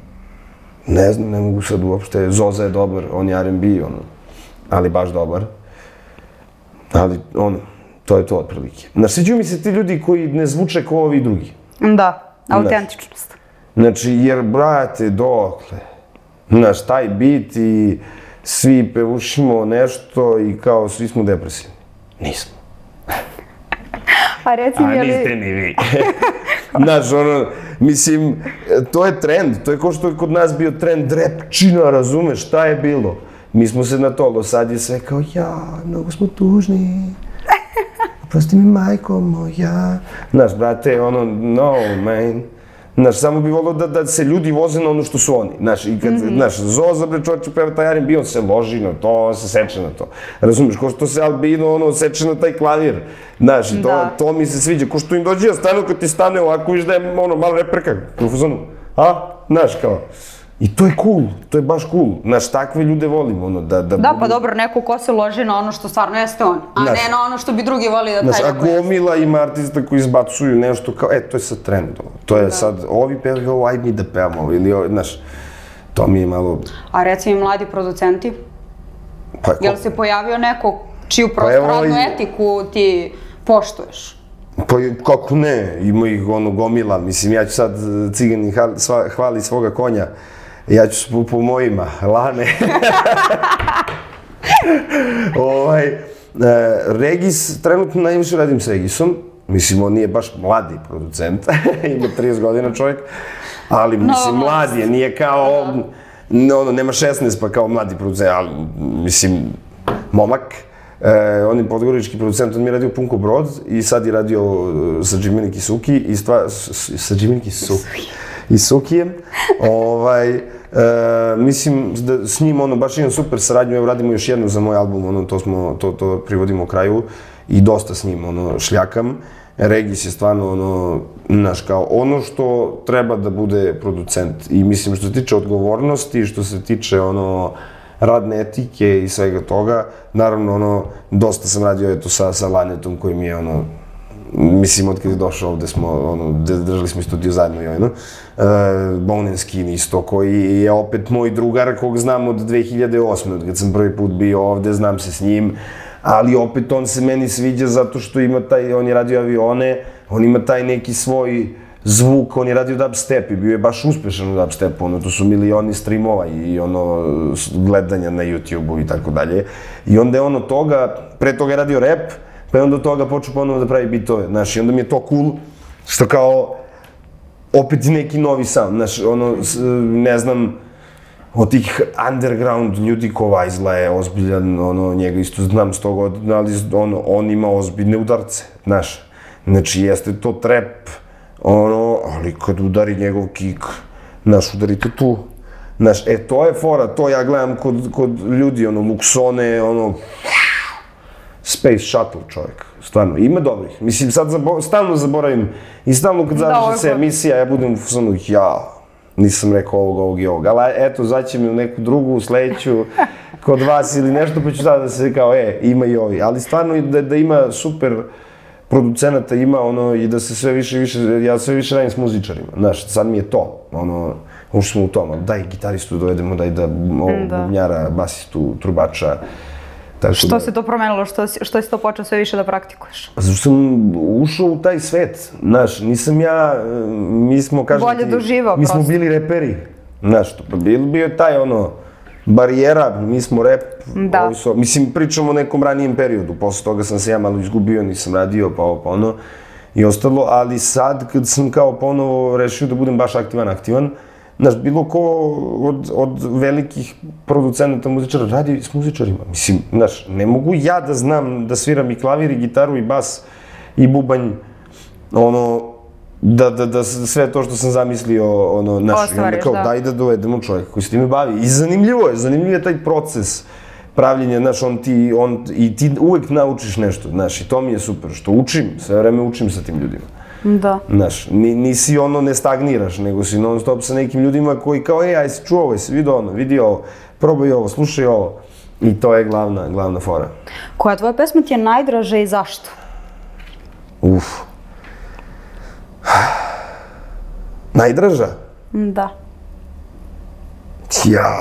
ne znam, ne mogu sad uopšte, Zoza je dobar, on je R and B, ono, ali baš dobar. Ali, ono, to je to otprilike. Znaš, sviđaju mi se ti ljudi koji ne zvuče kao ovi drugi. Da, autentičnost. Znači, jer, brate, dokle, Znaš, taj bit i svi pevušimo nešto i kao svi smo depresivni. Nismo. A reci mi, A niste ni vi. Znaš, ono, mislim, to je trend, to je kao što je kod nas bio trend repčina, razumeš, šta je bilo? Mi smo se na to, sad je sve kao, ja, mnogo smo tužni, oprosti mi majko moja. Znaš, brate, ono, no, man. Znaš, samo bi volio da, da se ljudi voze na ono što su oni. Znaš, i kad, mm-hmm. znaš, Zoza, bre, čovječe, peva taj Arin B, on se loži na to, on se seče na to. Razumiješ, ko što se Albino, ono, seče na taj klavir. Znaš, i to, to mi se sviđa. Ko što im dođe ja stanu, kad ti stane ovako, viš da je, ono, malo repreka, u fazonu, a? Znaš, kao. I to je cool, to je baš cool. Znaš, takve ljude volim, ono, da... Da, da pa dobro, neko ko se loži na ono što stvarno jeste on, a ne na ono što bi drugi voli da taj neko jeste. Znaš, a gomila ima artista koji izbacuju nešto kao, e, to je sad trend, to je sad, ovi pevaju ovo, aj mi da pevamo ovo, ili ovo, znaš, to mi je malo... A reci mi, mladi producenti, jel se pojavio neko čiju prosto radnu etiku ti poštuješ? Pa kako ne, ima ih ono gomila, mislim, ja ću sad Ciganin hvali svoga konja, ja ću po mojima, Lane. Regis, trenutno najviše radim s Regisom, mislim, on nije baš mladi producent, ima trideset godina čovjek, ali mislim, mladi je, nije kao, nema šesnaest pa kao mladi producent, ali mislim, momak. On je podgorički producent, on mi je radio Punko Brod i sad je radio sa Džimini Kisuki i sa Džimini Kisuki i Sukijem. Mislim da s njim ono baš imam super saradnju, evo radimo još jednu za moj album, ono to smo, to privodimo kraju i dosta s njim ono šljakam. Regis je stvarno ono, znaš kao ono što treba da bude producent i mislim što se tiče odgovornosti, što se tiče ono radne etike i svega toga. Naravno, ono, dosta sam radio eto sa Lanetom koji mi je, ono, mislim, od kad je došao ovde smo, ono, držali smo studio zajedno i ono. Bone Skin isto, koji je opet moj drugar kog znam od dve hiljade osme, od kad sam prvi put bio ovde, znam se s njim, ali opet on se meni sviđa zato što ima taj, on je radio avione, on ima taj neki svoj zvuk, on je radio dubstep i bio je baš uspešan u dubstepu, ono, to su milioni streamova i ono, gledanja na YouTube-u i tako dalje. I onda je on od toga, pre toga je radio rap, pa je onda od toga počeo ponovo da pravi bitove, znaš, i onda mi je to cool, što kao, opet i neki novi sound, znaš, ono, ne znam, od tih underground ljudi ko Vajzla je ozbiljan, ono, njega isto znam sto godina, ali ono, on ima ozbiljne udarce, znaš, znači jeste to trap, ono, ali kad udari njegov kik, znaš, udarite tu. Znaš, e, to je fora, to ja gledam kod ljudi, ono, Luxone, ono, Space Shuttle čovjek, stvarno, ima dobrih. Mislim, sad stalno zaboravim i stalno kad završi se emisija, ja budem u fazonu, ja, nisam rekao ovog, ovog i ovog, ali eto, zaće mi u neku drugu, sledeću, kod vas ili nešto, pa ću sada da se kao, e, ima i ovi. Ali stvarno da ima super producenata ima, ono, i da se sve više i više, ja sve više radim s muzičarima, znaš, sad mi je to, ono, ušli smo u tom, daj gitaristu dovedemo, daj da bubnjara, basistu, trubača. Što se to promenilo, što si to počeo sve više da praktikuješ? Zato sam ušao u taj svet, znaš, nisam ja, mi smo, kažem ti, bolje doživao, mi smo bili reperi, znaš, bio je taj, ono, barijera, mi smo rap, mislim, pričamo o nekom ranijem periodu, posle toga sam se ja malo izgubio, nisam radio, pa ovo, pa ono, i ostalo, ali sad, kad sam kao ponovo rešio da budem baš aktivan, aktivan, znaš, bilo ko od velikih producenata muzičara radi s muzičarima, mislim, znaš, ne mogu ja da znam da sviram i klavir, i gitaru, i bas, i bubanj, ono, da sve to što sam zamislio, ono, znaš, i onda kao daj da dovedemo čovjeka koji se time bavi. I zanimljivo je, zanimljiv je taj proces pravljenja, znaš, on ti, on, i ti uvek naučiš nešto, znaš, i to mi je super, što učim, sve vreme učim sa tim ljudima. Da. Znaš, nisi ono, ne stagniraš, nego si non stop sa nekim ljudima koji kao, ej, aj si čuo ovo, jesi vidio ono, vidi ovo, probaj ovo, slušaj ovo. I to je glavna, glavna fora. Koja tvoja pesma ti je najdraža i zašto? Uf. Najdraža? Da. Ja.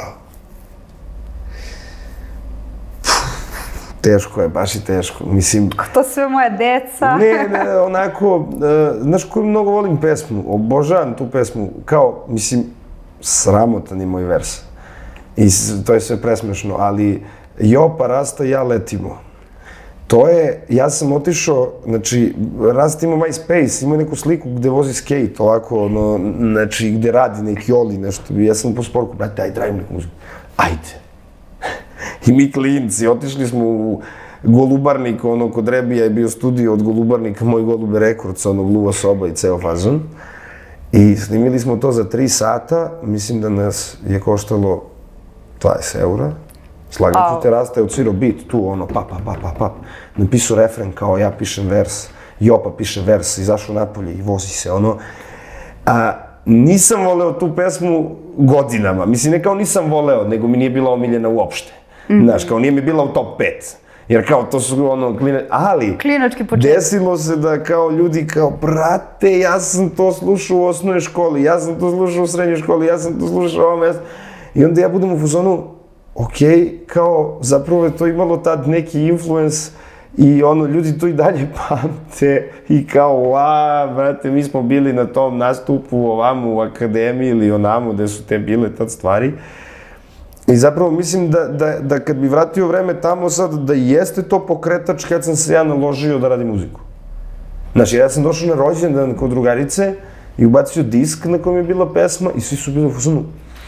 Teško je, baš i teško, mislim... To sve moja deca. Ne, ne, onako, znaš koju mnogo volim pesmu, obožavam tu pesmu, kao, mislim, sramotan je moj vers. I to je sve presmešno, ali Jopa, Rasta i ja letimo. To je, ja sam otišao, znači, Rasta ima MySpace, ima neku sliku gde vozi skate, ovako, ono, znači, gde radi neki Oli, nešto. Ja sam po sporku, brate, ajde, radim neku muziku. Ajde. I mi klinci, otišli smo u Golubarnik, ono, kod Rebija je bio studio od Golubarnika, Moj Golube Records, ono, Gluva soba i ceo fazon. I snimili smo to za tri sata, mislim da nas je koštalo dvadeset eura. Slagat ću te, Rasta je odsvirao beat, tu ono, pap, pap, pap, pap, pap. Napisao refren kao ja pišem vers, Jopa piše vers, izašao napolje i vozi se, ono. A nisam voleo tu pesmu godinama, mislim, ne kao nisam voleo, nego mi nije bila omiljena uopšte. Znaš, kao nije mi bila u top pet. Jer kao to su ono, ali desilo se da kao ljudi kao, brate, ja sam to slušao u osnovnoj školi, ja sam to slušao u srednjoj školi, ja sam to slušao u ovom mjestu. I onda ja budem u fazonu, okej, kao, zapravo je to imalo tad neki influence i ono, ljudi to i dalje pamte i kao, a, brate, mi smo bili na tom nastupu ovamo u akademiji ili onamo gde su te bile tad stvari. I zapravo mislim da, da, da kad bi vratio vreme tamo sad, da jeste to pokretač kad sam se ja naložio da radim muziku. Znači, ja sam došao na rođendan kod drugarice i ubacio disk na kojem je bila pesma i svi su bili u fazonu,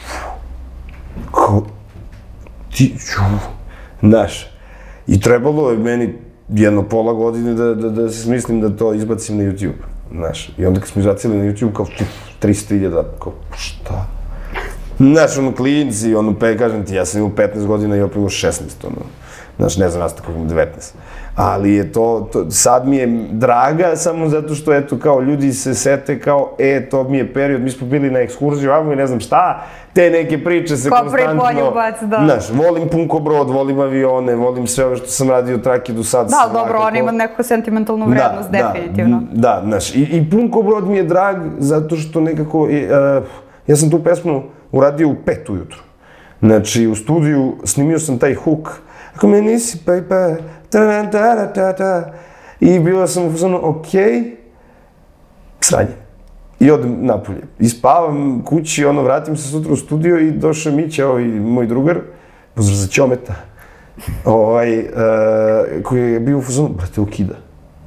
kao, ti, ču, znaš. I trebalo je meni jedno pola godine da, da, da se smislim da to izbacim na YouTube, znaš. I onda kad smo izbacili na YouTube, kao, tristo hiljada, kao, šta? Znaš, ono, klinci, ono, pe, kažem ti, ja sam imao petnaest godina i opet imao šesnaest, ono, znaš, ne znam, ja sam tako imao devetnaest. Ali je to, to, sad mi je draga samo zato što, eto, kao, ljudi se sete kao, e, to mi je period, mi smo bili na ekskurziju, amo i ne znam šta, te neke priče se konstantno, znaš, volim Punkobrod, volim avione, volim sve ove što sam radio trake do sad. Da, dobro, on ima neku sentimentalnu vrednost, definitivno. Da, znaš, i Punkobrod mi je drag zato što nekako, ja sam tu pesmu uradio u pet ujutru. Znači, u studiju snimio sam taj hook. Ako me nisi, baby, ta-da-da-da-da-da. I bilo sam u fazonu, okej, sranje. I odem napolje. I spavam kući, ono, vratim se sutra u studio i došao Mića, ovaj moj drugar, pozdrav za Ćometa, ovaj, koji je bio u fazonu, brate, ukida.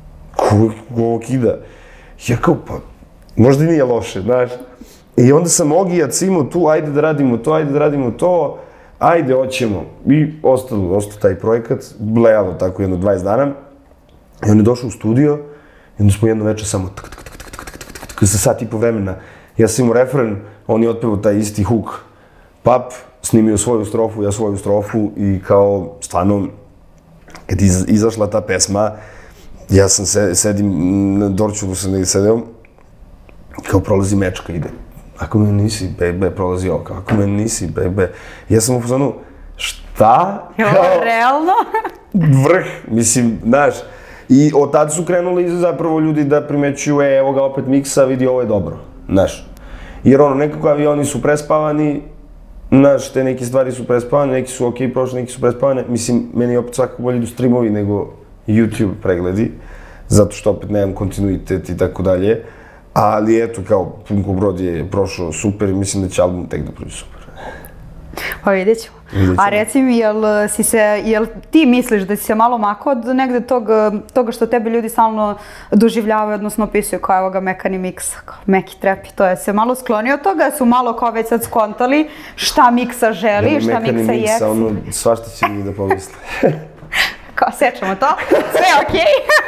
Ko ukida? Ja kao, pa, možda i nije loše, znaš. I onda sam ogijac imao tu, ajde da radimo to, ajde da radimo to, ajde, hoćemo. I ostalo, ostao taj projekat, blejalo tako jedno dvadeset dana. I on je došao u studio i onda smo jedno večer samo tak, tak, tak, tak, tak, tak, tak, tak, za sat i po vremena. Ja sam imao refren, on je otpevao taj isti hook. Pap, snimio svoju strofu, ja svoju strofu i kao, stvarno, kad je izašla ta pesma, ja sam se, sedim, na Dorčulu sam negdje sedeo, kao prolazi mečka, ide. Ako me nisi, bebe, prolazi oko, ako me nisi, bebe. Ja sam u fazonu, šta? Je ovo realno? Vrh, mislim, znaš. I od tad su krenuli zapravo ljudi da primećuju, e, evo ga opet miksa, vidi, ovo je dobro, znaš. Jer ono, nekako avioni su prespavani, znaš, te neke stvari su prespavane, neki su okej prošli, neki su prespavane. Mislim, meni opet svakako bolje idu streamovi nego YouTube pregledi, zato što opet nemam kontinuitet i tako dalje. Ali eto, kao, Punkobrod je prošao super i mislim da će album tek da prođe super. Pa vidjet ćemo. A reci mi, jel, si se, jel ti misliš da si se malo makao od negde tog, toga što tebe ljudi stalno doživljavaju, odnosno opisuju kao evo ga mekani miks, meki trap i to je se malo sklonio od toga, su malo kao već sad skontali šta miksa želi, šta miksa je. Miksa, ono, svašta će mi da pomisle. Kao, sečemo to, sve okej.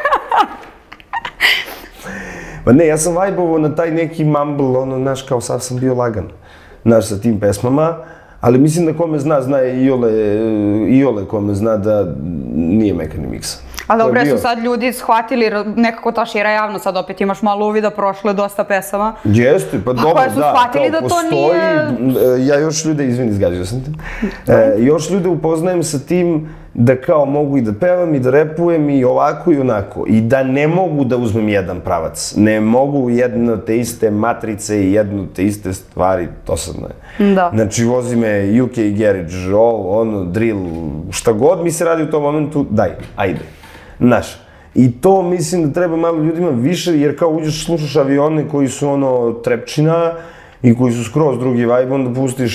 Pa ne, ja sam vajbovo na taj neki mumble, ono, znaš, kao sad sam bio lagan, znaš, sa tim pesmama, ali mislim da ko me zna, zna je Iole, Iole ko me zna da nije mekani miksa. A dobro, su sad ljudi shvatili, nekako ta šira javno, sad opet imaš malo uvida, prošlo je dosta pesama. Jeste, pa dobro, da, kao postoji, ja još ljude, izvini, izgađao sam te, još ljude upoznajem sa tim da kao mogu i da pevam i da repujem i ovako i onako. I da ne mogu da uzmem jedan pravac. Ne mogu jedno te iste matrice i jedno te iste stvari, dosadno je. Da. Znači, vozi me U K garage, ovo, ono, drill, šta god mi se radi u tom momentu, daj, ajde. Znaš, i to mislim da treba malo ljudima više, jer kao uđeš, slušaš avione koji su ono trepčina i koji su skroz drugi vibe, onda pustiš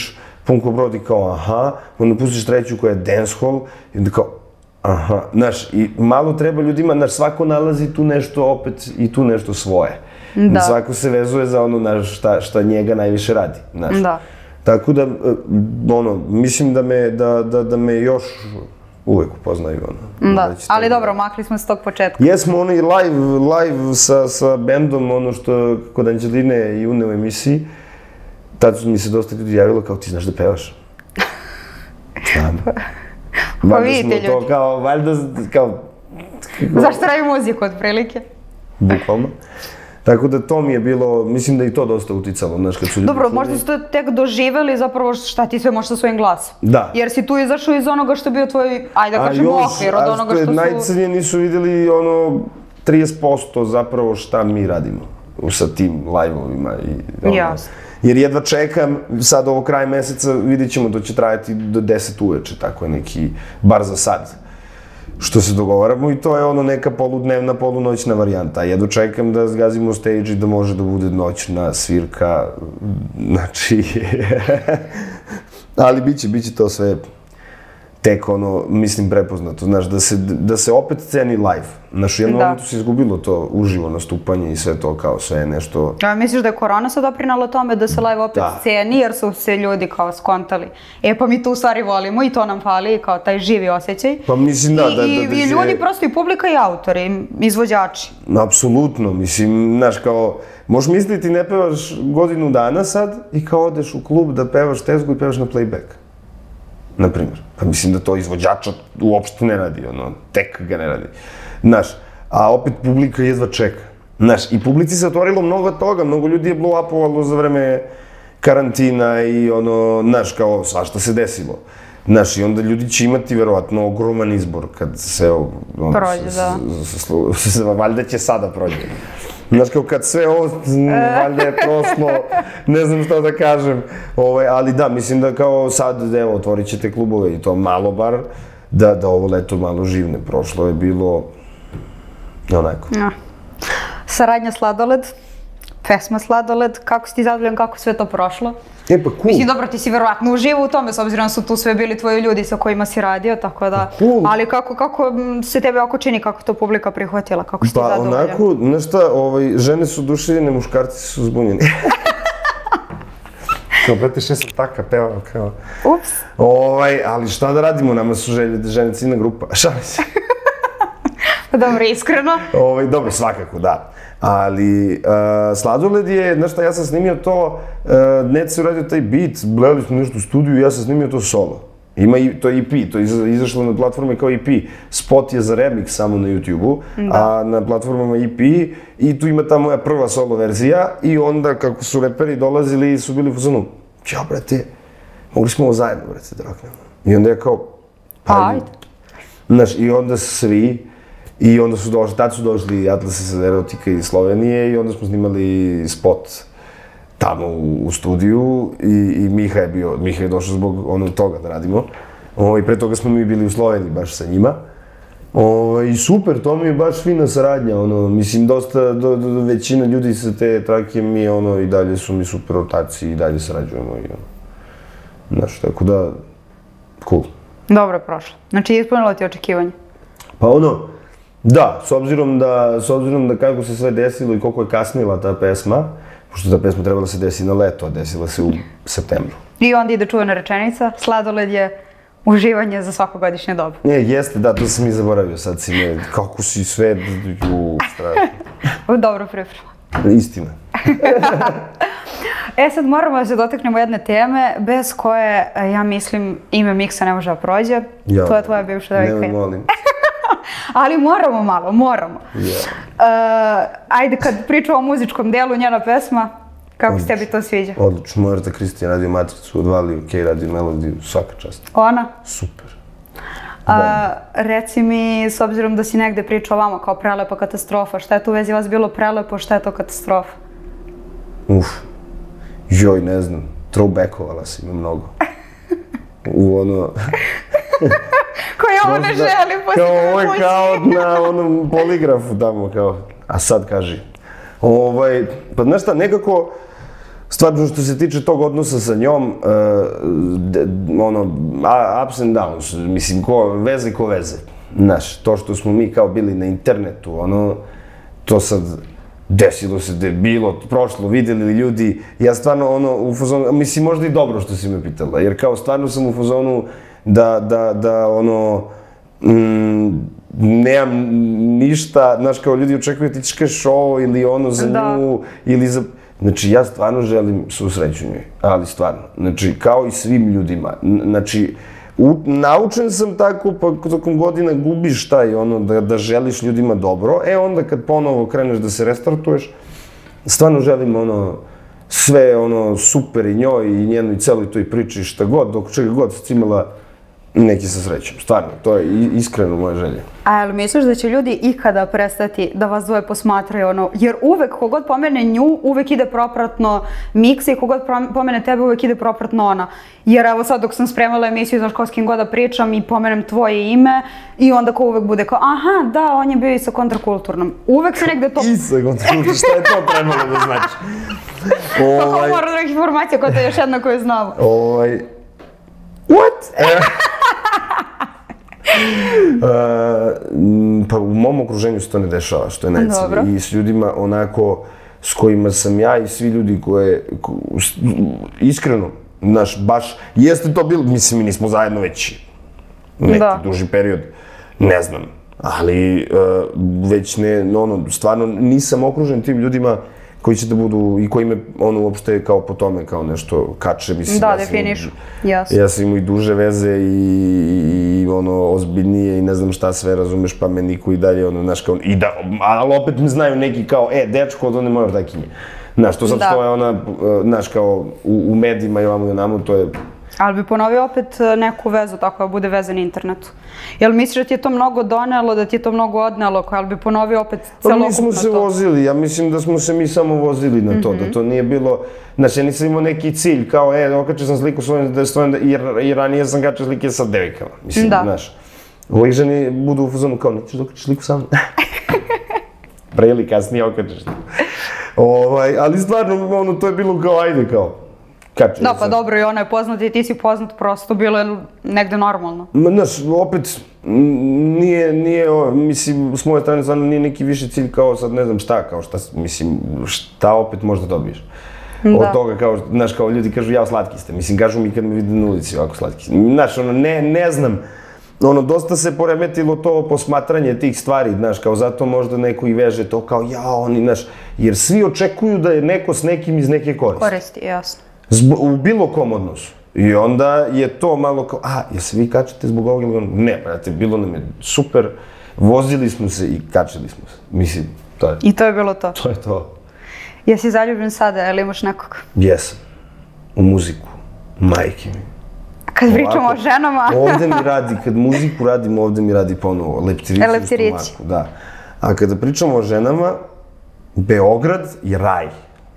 Punko Brod i kao aha, onda pustiš treću koja je dancehall i onda kao aha, znaš, i malo treba ljudima, znaš, svako nalazi tu nešto opet i tu nešto svoje. Da. Svako se vezuje za ono, znaš, šta, šta njega najviše radi, znaš. Da. Tako da, ono, mislim da me, da, da, da me još uvek upoznaju, ono. Da, da ali dobro, makli smo s tog početka. Jesmo ono i live, live sa, sa bendom, ono što kod Anđeline i Une u emisiji, tad su mi se dosta ljudi javilo kao ti znaš da pevaš. Znam. Pa vidite ljudi. To kao, valjda, kao... Zašto radim muziku, otprilike? Bukvalno. Tako da to mi je bilo, mislim da i to dosta uticalo, znaš, kad su ljudi... Dobro, možda su to tek doživjeli zapravo šta ti sve možeš sa svojim glasom. Da. Jer si tu izašao iz onoga što je bio tvoj, ajde da kažem, okvir, od onoga što su... A još, najcrnije nisu vidjeli ono trideset posto zapravo šta mi radimo sa tim live-ovima i... Jasno. Jer jedva čekam, sad ovo kraj meseca, vidit ćemo da će trajati do deset uveče, tako je neki, bar za sad, što se dogovaramo i to je ono neka poludnevna, polunoćna varijanta. Jedva čekam da zgazimo stage i da može da bude noćna svirka, znači, ali bit će, bit će to sve tek ono, mislim, prepoznato, znaš, da se, da se opet ceni live. Znaš, u jednom momentu se izgubilo to uživo nastupanje i sve to kao sve nešto... A misliš da je korona sad doprinala tome da se live opet ceni, jer su se ljudi kao skontali? E pa mi to u stvari volimo i to nam fali, kao taj živi osjećaj. Pa mislim da, da, da... I ljudi, prosto i publika i autori, izvođači. Apsolutno, mislim, znaš, kao... Možeš misliti ne pevaš godinu dana sad i kao odeš u klub da pevaš tezgu i pevaš na playback. Naprimjer. Pa mislim da to izvođača uopšte ne radi, ono, tek ga ne radi. Znaš, a opet publika jedva čeka. Znaš, i publici se otvorilo mnogo toga, mnogo ljudi je blow-upovalo za vreme karantina i ono, znaš, kao svašta se desilo. Znaš, i onda ljudi će imati verovatno ogroman izbor kad se... Prođe, da. Valjda će sada prođe. Znaš, kao kad sve ovo, valjda je prošlo, ne znam šta da kažem, ali da, mislim da kao sad, evo, otvorit ćete klubove i to malo bar, da ovo leto malo živne. Prošlo je bilo onako. Saradnja Sladoled, pesma Sladoled, kako si ti zadovoljan, kako sve to prošlo? E pa cool. Mislim, dobro, ti si verovatno uživo u tome, s obzirom da su tu sve bili tvoji ljudi sa kojima si radio, tako da... Ali kako se tebe oko čini, kako to publika prihvatila, kako si ti zadovoljan? Pa onako, znaš šta, žene su oduševljene, muškarci su zbunjeni. Kao, brate, še sam taka pevao, kao... Ups. Ali šta da radimo, nama su žene ciljna grupa, šalim se. Dobro, iskreno. Dobro, svakako, da. Ali Sladoled je, znaš šta, ja sam snimio to, Net se uradio taj beat, gledali smo nešto u studiju i ja sam snimio to solo. Ima i, to je E P, to je izašlo na platforme kao E P. Spot je za remix samo na YouTube-u, a na platformama E P i tu ima ta moja prva solo verzija i onda kako su reperi dolazili su bili u fazonu, ćao brate, mogli smo ovo zajedno brate da roknemo. I onda je kao, ajde. Znaš, i onda svi, i onda su došli, tad su došli Atlas Erotika iz Slovenije i onda smo snimali spot tamo u studiju i Miha je bio, Miha je došao zbog onog toga da radimo. I pre toga smo mi bili u Sloveniji baš sa njima. I super, to mi je baš fina saradnja, mislim, dosta, većina ljudi sa te trake mi i dalje su mi super rotaciji i dalje sarađujemo i ono. Znaš, tako da, cool. Dobro je prošlo. Znači, ispunilo ti očekivanje? Pa ono, da, s obzirom da, s obzirom da kako se sve desilo i koliko je kasnila ta pesma, pošto ta pesma trebala se desi na leto, a desila se u septembru. I onda ide čuvena rečenica, Sladoled je uživanje za svakogodišnje dobu. Ne, jeste, da, to sam i zaboravio, sad si me, kako si sve, u, strašno. Dobro priprema. Istina. E sad moramo da se dotaknemo jedne teme bez koje, ja mislim, ime Miksa ne može da prođe. To je tvoja bivša devojka. Nemoj, molim. Ali moramo malo, moramo. Ajde, kad pričamo o muzičkom delu, njena pesma, kako se tebi to sviđa? Odlično, Marta Kristijan radio Matricu, odvalio, okej, radio melodiju, svaka čast. Ona? Super. Reci mi, s obzirom da si negde pričao vama kao prelepa katastrofa, šta je tu u vezi vas bilo prelepo, šta je to katastrofa? Uf, joj, ne znam, throwbackovala si me mnogo. U ono... Koje ovo ne želi poslije kao ovo je kao na onom poligrafu tamo kao, a sad kaži. Pa znaš šta, nekako stvarno što se tiče tog odnosa sa njom, ono, ups and downs, mislim, ko veze, ko veze. Znaš, to što smo mi kao bili na internetu, ono, to sad desilo se da je bilo, prošlo, vidjeli ljudi, ja stvarno, ono, u fazonu, mislim, možda i dobro što si me pitala, jer kao stvarno sam u fazonu da, da, da, ono, mm, nemam ništa, znaš, kao ljudi očekuju ti ćeš kažeš ovo ili ono za nju, ili za... Znači, ja stvarno želim svu sreću njoj, ali stvarno, znači, kao i svim ljudima, znači, U, naučen sam tako, pa tokom godina gubiš taj, ono, da, da želiš ljudima dobro, e onda kad ponovo kreneš da se restartuješ, stvarno želim, ono, sve, ono, super i njoj i njenoj celoj toj priči, šta god, dok čega god si imala neki sa srećom, stvarno, to je iskreno moja želja. A jel misliš da će ljudi ikada prestati da vas dvoje posmatraju, ono, jer uvek, kogod pomene nju, uvek ide propratno Miksa i kogod pomene tebe, uvek ide propratno ona. Jer evo sad dok sam spremala emisiju, znaš ko s kim god da pričam i pomenem tvoje ime i onda ko uvek bude kao, aha, da, on je bio i sa kontrakulturnom. Uvek se negde to... I sa kontrakulturnom, šta je to trebalo da znači? Pa kao mora drugih informacija, ko to je još jedna koju znamo. Ovaj... What? Pa u mom okruženju se to ne dešava, što je najcrnije. I s ljudima onako s kojima sam ja i svi ljudi koje, iskreno, znaš, baš, jeste to bilo, mislim, mi nismo zajedno već neki duži period, ne znam, ali već ne, ono, stvarno nisam okružen tim ljudima koji će da budu i koji me, ono, uopšte kao po tome, kao nešto kače, mislim. Da, definišu, jasno. Ja sam imao i duže veze i, ono, ozbiljnije i ne znam šta sve, razumeš, pa me niko i dalje, ono, znaš, kao, i da, ali opet me znaju neki kao, e, dečko od one moje ortakinje. Znaš, to sad što je ona, znaš, kao, u medijima i ovamo i onamo, to je... Ali bi ponovio opet neku vezu, tako da bude veza na internetu. Jel misliš da ti je to mnogo donelo, da ti je to mnogo odnelo, ali bi ponovio opet celokupno to? Mi smo se vozili, ja mislim da smo se mi samo vozili na to, da to nije bilo... Znači, ja nisam imao neki cilj, kao, e, okačio sam sliku svojom, i ranije sam kačio slike sa devojkama, mislim, znaš. Ovih ženi budu u fazonu kao, nećeš da okačiš sliku sa mnom? Pre ili kasnije okačiš. Ali stvarno, ono, to je bilo kao, ajde, kao. Da, pa dobro, i ona je poznata i ti si poznat, prosto bilo je negde normalno. Znaš, opet, nije, nije, mislim, s moje strane stvarno nije neki više cilj kao sad ne znam šta, kao šta, mislim, šta opet možda dobiješ. Od toga, kao, znaš, kao ljudi kažu, jao, slatki ste, mislim, kažu mi kad me vide na ulici ovako slatki ste. Znaš, ono, ne, ne znam, ono, dosta se poremetilo to posmatranje tih stvari, znaš, kao zato možda neko i veže to kao, jao, oni, znaš, jer svi očekuju da je neko s nekim iz neke koristi. Koristi, jasno. U bilo kom odnosu. I onda je to malo kao, a, jel se vi kačete zbog ovog ili onog? Ne, brate, bilo nam je super, vozili smo se i kačili smo se. Mislim, to je... I to je bilo to? To je to. Jesi zaljubljen sada, ili imaš nekog? Jesam. U muziku. Majke mi. Kad pričamo o ženama... Ovde mi radi, kad muziku radim, ovde mi radi ponovo. Leptirići u stomaku, da. A kada pričamo o ženama, Beograd je raj.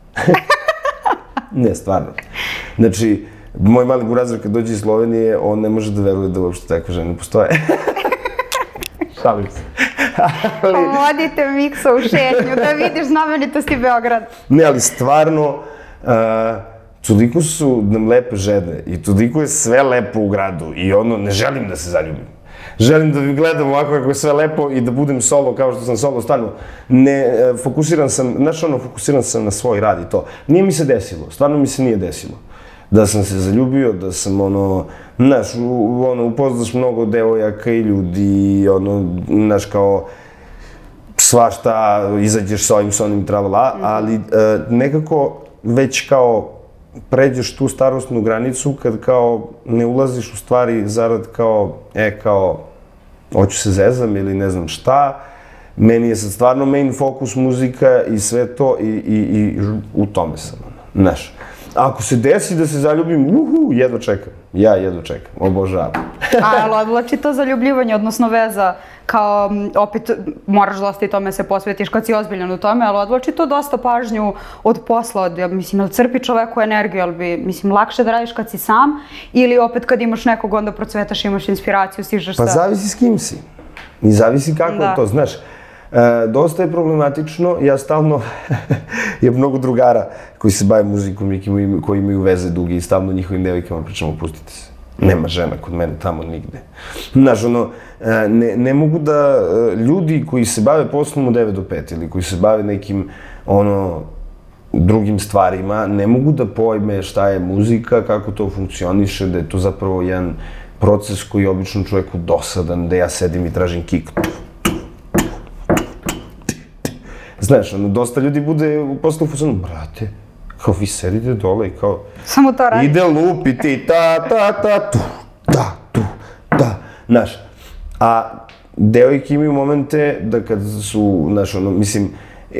Ne, stvarno. Znači, moj mali burazir kad dođe iz Slovenije, on ne može da veruje da uopšte takve žene postoje. Šalim se. Vodite Miksa u šetnju, da vidiš znamenitosti Beograda. Ne, ali stvarno, toliko su nam lepe žene i toliko je sve lepo u gradu i ono, ne želim da se zaljubim. Želim da gledam ovako kako je sve lepo i da budem solo kao što sam solo, stvarno. Ne, fokusiran sam, znaš ono, fokusiran sam na svoj rad i to. Nije mi se desilo, stvarno mi se nije desilo. Da sam se zaljubio, da sam ono, znaš, ono, upoznaš mnogo devojaka i ljudi, ono, znaš, kao, svašta, izađeš s ovim, s onim, tralala, ali nekako već kao pređeš tu starostnu granicu kad kao ne ulaziš u stvari zarad kao, e, kao, hoću se zezam ili ne znam šta. Meni je sad stvarno main fokus muzika i sve to i u tome sam, znaš. Ako se desi da se zaljubim, uhu, jedva čekam. Ja jedva čekam, obožavam. A, ali odvlači to zaljubljivanje, odnosno veza, kao, opet, moraš dosta i tome se posvetiš kad si ozbiljan u tome, ali odvlači to dosta pažnju od posla, od, mislim, ili crpi čoveku energiju, ali bi, mislim, lakše da radiš kad si sam, ili opet kad imaš nekog, onda procvetaš, imaš inspiraciju, stižeš sa... Pa zavisi s kim si. I zavisi kako je to, znaš. E, dosta je problematično, ja stalno, je mnogo drugara koji se bave muzikom i koji imaju veze duge i stalno njihovim devojkama pričamo, pustite se. Nema žena kod mene tamo nigde. Znaš, ono, ne, ne mogu da ljudi koji se bave poslom od devet do pet ili koji se bave nekim, ono, drugim stvarima, ne mogu da pojme šta je muzika, kako to funkcioniše, da je to zapravo jedan proces koji je obično čovjeku dosadan, da ja sedim i tražim kik. Znaš, ono, dosta ljudi bude posle u fazonu, brate, kao vi sedite dole i kao... Samo to radi. Ide lupiti, ta, ta, ta, tu, ta, tu, ta, znaš. A devojke imaju momente da kad su, znaš, ono, mislim,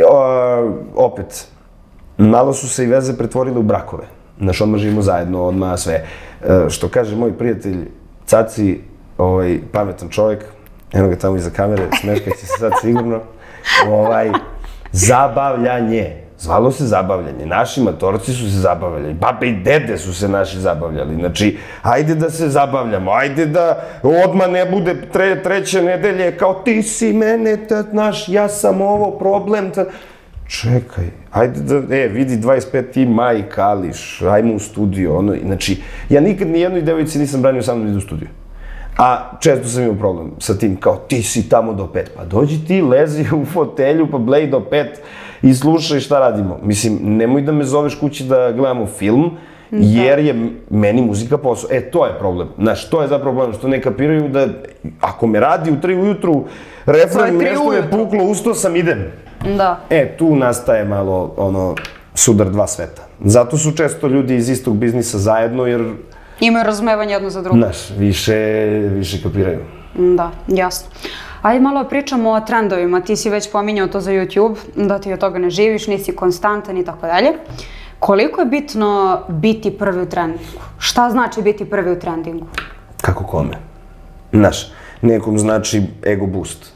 opet, malo su se i veze pretvorile u brakove. Znaš, odmah živimo zajedno, odmah sve. Što kaže moj prijatelj Caci, ovaj, pametan čovjek, eno ga tamo iza kamere, smeškaće se sad sigurno, ovaj, zabavljanje. Zvalo se zabavljanje. Naši matorci su se zabavljali. Babe i dede su se naši zabavljali. Znači, ajde da se zabavljamo. Ajde da odmah ne bude tre, treće nedelje kao ti si mene, tad, naš, ja sam ovo, problem. Tad. Čekaj, ajde da, e, vidi dvadeset peti maj, Kališ, ajmo u studio. Ono, znači, ja nikad ni jednoj devojci nisam branio sa mnom da ide u studio. A često sam imao problem sa tim, kao ti si tamo do pet. Pa dođi ti, lezi u fotelju, pa blej do pet i slušaj šta radimo. Mislim, nemoj da me zoveš kući da gledamo film, jer je meni muzika posao. E, to je problem. Znaš, to je zapravo problem, što ne kapiraju da ako me radi u tri ujutru, refren, nešto me puklo, usto sam, idem. Da. E, tu nastaje malo, ono, sudar dva sveta. Zato su često ljudi iz istog biznisa zajedno, jer... Imaju razumevanje jedno za drugo. Znaš, više, više kapiraju. Da, jasno. Ajde malo pričamo o trendovima. Ti si već pominjao to za YouTube, da ti od toga ne živiš, nisi konstantan i tako dalje. Koliko je bitno biti prvi u trendingu? Šta znači biti prvi u trendingu? Kako kome? Znaš, nekom znači ego boost.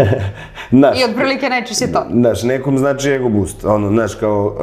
I otprilike nećeš i to. Znaš, nekom znači ego boost. Ono, znaš, kao,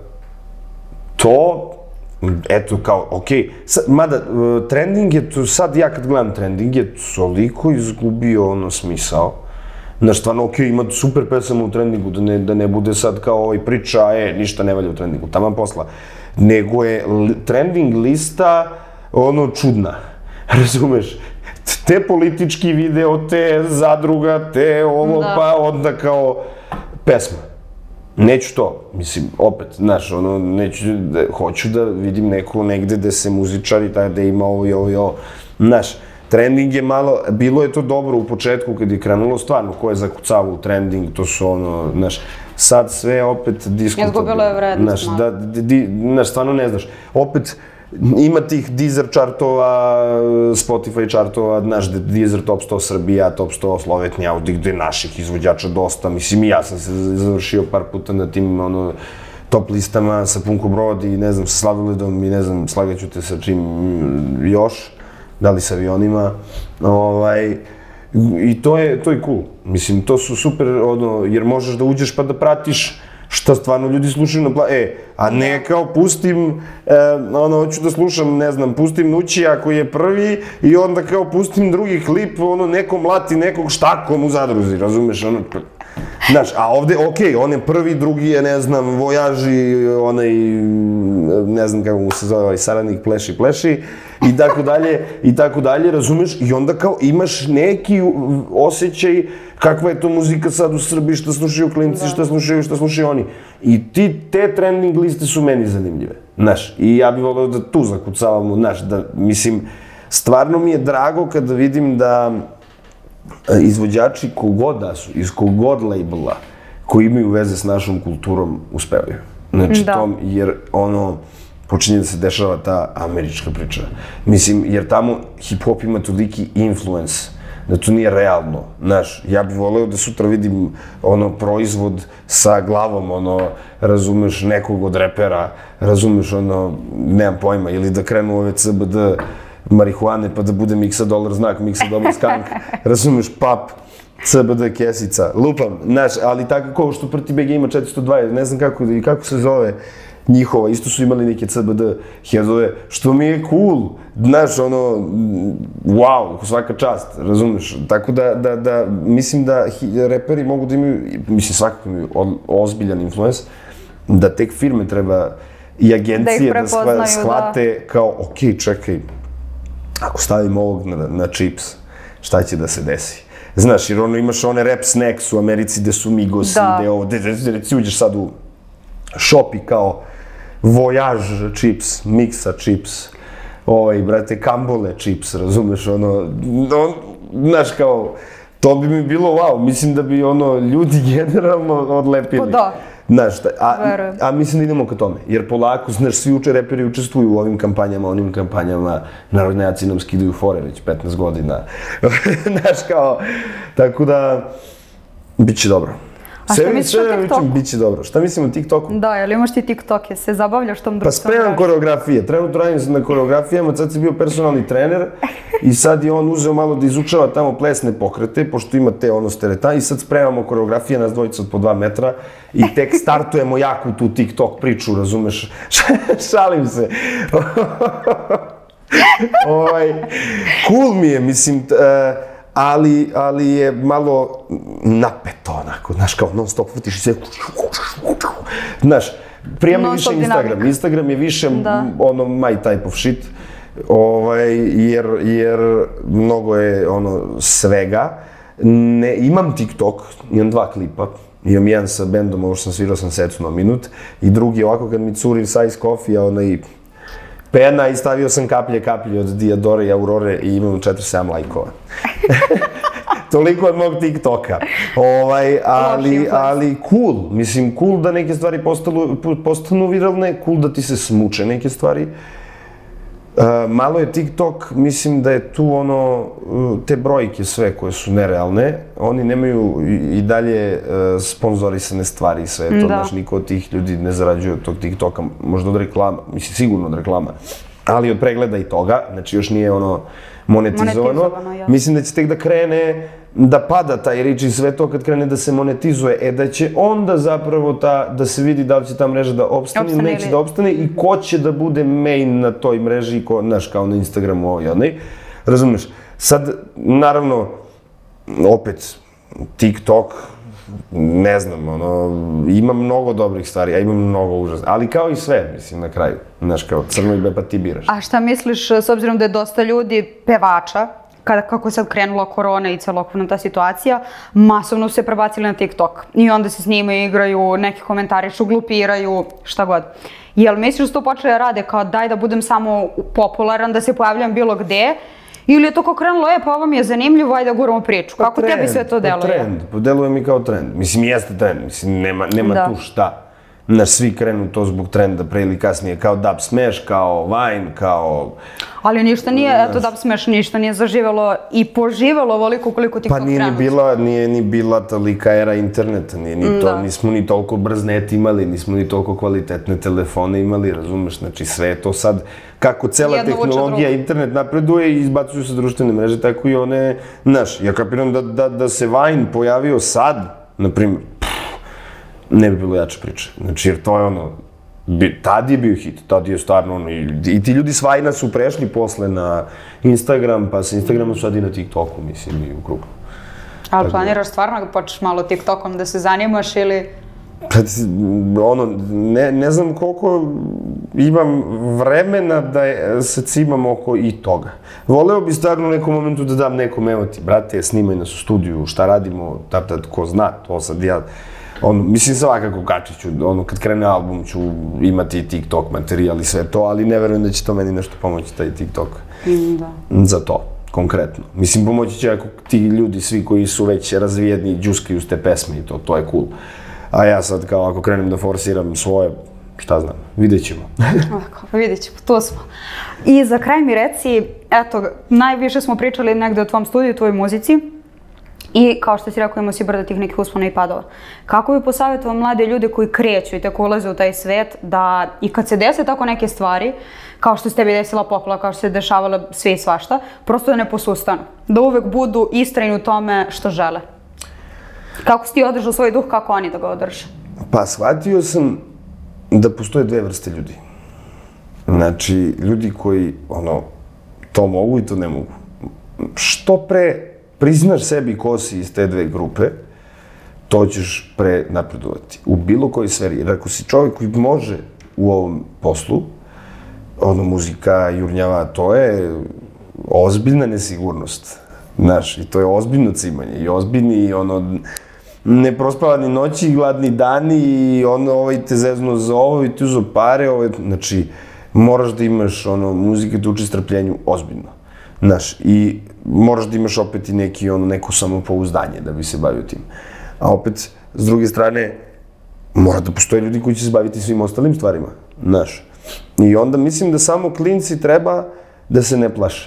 to... Eto, kao, okej, mada, trending je tu, sad ja kad gledam trending je toliko izgubio ono smisao. Znaš, stvarno, okej, ima super pesama u trendingu, da ne bude sad kao ovaj priča, e, ništa ne valja u trendingu, taman posla. Nego je trending lista, ono, čudna, razumeš? Te politički video, te zadruga, te ovo, pa onda kao pesma. Neću to, mislim, opet, znaš, ono, neću, hoću da vidim neko negde gde se muzičari, da ima ovo i ovo i ovo, znaš, trending je malo, bilo je to dobro u početku kad je krenulo stvarno, ko je zakucavao u trending, to su ono, znaš, sad sve opet diskutabilno. Izgubilo je vrednost, znaš, da, znaš, stvarno ne znaš, opet, ima tih Deezer chartova, Spotify chartova, znaš, Deezer top sto Srbija, top sto Slovenija, ovdje gde je naših izvođača dosta, mislim i ja sam se završio par puta na tim, ono, top listama sa Punko Brod i, ne znam, sa Sladoledom i, ne znam, slagaću te sa čim još, da li sa avionima, ovaj, i to je, to je cool, mislim, to su super, ono, jer možeš da uđeš pa da pratiš šta stvarno ljudi slušaju na pla... E, a ne kao pustim, ono, hoću da slušam, ne znam, pustim Nućija koji je prvi i onda kao pustim drugi klip, ono, neko mlati nekog štakom u zadruzi, razumeš, ono... Znaš, a ovde, okej, on je prvi, drugi je, ne znam, Vojaži, onaj, ne znam kako mu se zove, ovaj saradnik Pleši Pleši, i tako dalje, i tako dalje, razumeš, i onda kao imaš neki osjećaj kakva je to muzika sad u Srbiji, šta slušaju klinci, šta slušaju, šta slušaju oni. I ti, te trending liste su meni zanimljive, znaš, i ja bih volio da tu zakucavamo, znaš, da, mislim, stvarno mi je drago kada vidim da izvođači kogod da su, iz kogod labela, koji imaju veze s našom kulturom, uspevaju. Znači, tom, jer ono, počinje da se dešava ta američka priča. Mislim, jer tamo hip-hop ima toliki influence, da to nije realno. Znaš, ja bih voleo da sutra vidim, ono, proizvod sa glavom, ono, razumeš, nekog od repera, razumeš, ono, nemam pojma, ili da krenu ove C B D marihuane, pa da bude miksa dolar znak, miksa dolar skank, razumeš, pap, C B D kesica, lupam, znaš, ali tako kao što Prti B G ima četiristo dvadeset, ne znam kako, kako se zove, njihova, isto su imali neke C B D headove, što mi je cool, znaš, ono, wow, svaka čast, razumeš, tako da, da, da, mislim da reperi mogu da imaju, mislim, svakako imaju ozbiljan influence, da tek firme treba i agencije da, da shvate da. Kao, ok, čekaj, ako stavim ovog na, na chips, šta će da se desi? Znaš, jer ono imaš one rap snacks u Americi gde su Migos da. I gde ovo, reci uđeš sad u shop i kao Voyage chips, Mixa chips, ovaj, brate, Kambole chips, razumeš, ono, on, znaš, kao, to bi mi bilo wow, mislim da bi, ono, ljudi generalno odlepili. Da. Znaš, a, a mislim da idemo ka tome, jer polako, znaš, svi uče reperi učestvuju u ovim kampanjama, onim kampanjama, narodnjaci nam skidaju fore već petnaest godina, znaš, kao, tako da, bit će dobro. A šta misliš o TikToku? Biće dobro. Šta mislim o TikToku? Da, jel imaš ti TikToke? Se zabavljaš tom društvom? Pa spremam koreografije. Trenutno radim sam na koreografijama, sad si bio personalni trener i sad je on uzeo malo da izučava tamo plesne pokrete, pošto ima te ono steretane i sad spremamo koreografije, nas dvojica od po dva metra i tek startujemo jaku tu TikTok priču, razumeš? Šalim se. Cool mi je, mislim, ali, ali je malo napeto, onako, znaš, kao non stop vrtiš i sve, znaš, prija mi više Instagram, Instagram je više ono my type of shit, ovaj, jer, jer mnogo je ono svega, ne, imam TikTok, imam dva klipa, imam jedan sa bendom, ovo što sam svirao sam secu na minut, i drugi ovako kad mi curi size coffee, onaj pena i stavio sam kaplje, kaplje od Diadore i Aurore i imam četiri sedam lajkova. Toliko od mog TikToka. Ovaj, ali, ali cool, mislim, cool da neke stvari postanu, postanu viralne, cool da ti se smuče neke stvari. Uh, malo je TikTok, mislim da je tu ono, te brojke sve koje su nerealne, oni nemaju i dalje uh, sponzorisane stvari i sve to, znaš, niko od tih ljudi ne zarađuje od tog TikToka, možda od reklama, mislim sigurno od reklama, ali od pregleda i toga, znači još nije ono monetizovano, monetizovano ja. Mislim da će tek da krene da pada taj rič i sve to kad krene da se monetizuje, e da će onda zapravo ta, da se vidi da li će ta mreža da opstane ili neće da opstane i ko će da bude main na toj mreži i ko, znaš, kao na Instagramu ovaj, onaj, razumeš? Sad, naravno, opet, TikTok, ne znam, ono, ima mnogo dobrih stvari, a ima mnogo užasnih, ali kao i sve, mislim, na kraju, znaš, kao crno i beba ti biraš. A šta misliš, s obzirom da je dosta ljudi, pevača, kada, kako je sad krenula korona i celokupna ta situacija, masovno su se prebacili na TikTok. I onda se snimaju, igraju, neki komentarišu, glupiraju, šta god. Jel misliš da su to počeli da rade kao daj da budem samo popularan, da se pojavljam bilo gde? Ili je to kao krenulo, e pa ovo mi je zanimljivo, ajde da guramo priču. Kako tebi sve to deluje? Trend, deluje mi kao trend. Mislim, jeste trend, mislim, nema tu šta. Znaš, svi krenu to zbog trenda pre ili kasnije, kao Dub Smash, kao Vine, kao... Ali ništa nije, eto Dub Smash ništa nije zaživelo i poživelo ovoliko koliko TikTok trenutno. Pa nije ni bila, nije ni bila tolika era interneta, nije ni to, nismo ni toliko brz net imali, nismo ni toliko kvalitetne telefone imali, razumeš, znači sve je to sad, kako cela tehnologija, internet napreduje i izbacuju se društvene mreže, tako i one, znaš, ja kapiram da se Vine pojavio sad, na primjer, ne bi bilo jače priče. Znači, jer to je ono, tad je bio hit, tad je stvarno ono, i ti ljudi s Vajna su prešli posle na Instagram, pa sa Instagrama su sad i na TikToku, mislim, i u krugu. Ali planiraš stvarno da počneš malo TikTokom da se zanimaš ili... Ono, ne znam koliko imam vremena da se cimam oko i toga. Voleo bi stvarno u nekom momentu da dam nekom, evo ti, brate, snimaj nas u studiju, šta radimo, tad, ko zna, to sad ja... Mislim, svakako kačit ću, kad krene album ću imati TikTok materijal i sve to, ali ne verujem da će to meni nešto pomoći, taj TikTok. Za to, konkretno. Mislim, pomoći će ako ti ljudi, svi koji su već razvijeni, džuskaju s te pesme i to, to je cool. A ja sad, kao ako krenem da forsiram svoje, šta znam, vidjet ćemo. Ovako, vidjet ćemo, tu smo. I za kraj mi reci, eto, najviše smo pričali negde o tvom studiju, tvojoj muzici. I, kao što si rekao, imao si brda tih nekih uspona i padova. Kako bi posavjetovao mlade ljude koji kreću i tako ulaze u taj svet, da i kad se dese tako neke stvari, kao što se tebi desila poplava, kao što se dešavala sve i svašta, prosto da ne posustanu. Da uvek budu istrajni u tome što žele. Kako si ti održao svoj duh, kako oni da ga održe? Pa, shvatio sam da postoje dve vrste ljudi. Znači, ljudi koji, ono, to mogu i to ne mogu. Što pre priznaš sebi ko si iz te dve grupe, to ćeš pre napredovati. U bilo kojoj sferi. Jer ako si čovjek koji može u ovom poslu, ono, muzika, jurnjava, to je ozbiljna nesigurnost. Znaš, i to je ozbiljno cimanje. I ozbiljni, ono, neprospavani noći, gladni dani i ono, ovaj te zezno za ovo i ti uzo pare, ovaj, znači, moraš da imaš, ono, muzika te uči strpljenju ozbiljno. Znaš, i moraš da imaš opet i neki, ono, neko samopouzdanje da bi se bavio tim. A opet, s druge strane, mora da postoje ljudi koji će se baviti svim ostalim stvarima, znaš. I onda mislim da samo klinci treba da se ne plaše.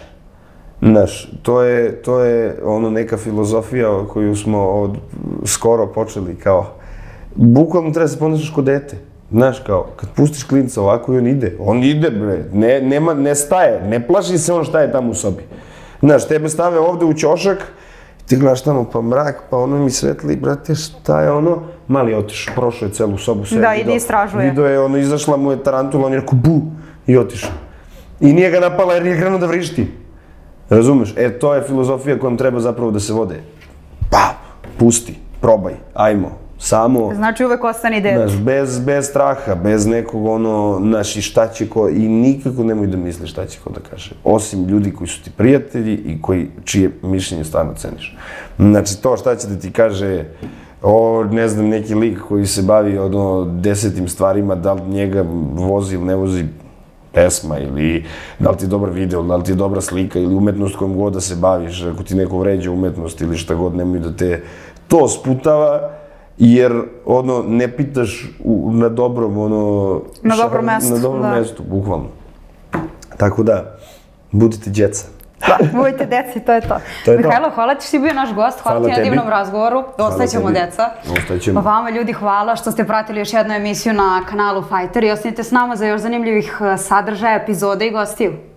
Znaš, to je, to je ono neka filozofija koju smo od, skoro počeli, kao, bukvalno treba se ponašaš kod dete. Znaš, kao, kad pustiš klinca ovako i on ide, on ide, bre, ne, nema, ne staje, ne plaši se on šta je tamo u sobi. Znaš, tebe stave ovde u ćošak, ti gledaš tamo, pa mrak, pa ono mi svetli, brate, šta je ono? Mali je otišao, prošao je celu sobu, sve da, video. ide istražuje. Video je, ono, izašla mu je tarantula, on je rekao, bu, i otišao. I nije ga napala jer nije krenuo da vrišti. Razumeš? E, to je filozofija kojom treba zapravo da se vode. Pa, pusti, probaj, ajmo, samo... Znači uvek ostani dete. Znaš, bez, bez straha, bez nekog ono, znaš, i šta će ko... I nikako nemoj da misliš šta će ko da kaže. Osim ljudi koji su ti prijatelji i koji, čije mišljenje stvarno ceniš. Znači, to šta će da ti kaže, o, ne znam, neki lik koji se bavi ono desetim stvarima, da li njega vozi ili ne vozi pesma, ili da li ti je dobar video, da li ti je dobra slika, ili umetnost kojom god da se baviš, ako ti neko vređa umetnost ili šta god, nemoj da te to sputava, jer ono, ne pitaš u, na dobrom, ono... Na dobrom mestu, Na dobrom da. mestu, bukvalno. Tako da, budite djeca. Da, budite deci, to je to. To je to. Mihajlo, hvala ti što si bio naš gost, hvala, Hvala ti na tebi. divnom razgovoru, ostaćemo tebi. deca. Ostaćemo. Pa vama ljudi hvala što ste pratili još jednu emisiju na kanalu Fighter i ostanite s nama za još zanimljivih sadržaja, epizode i gostiju.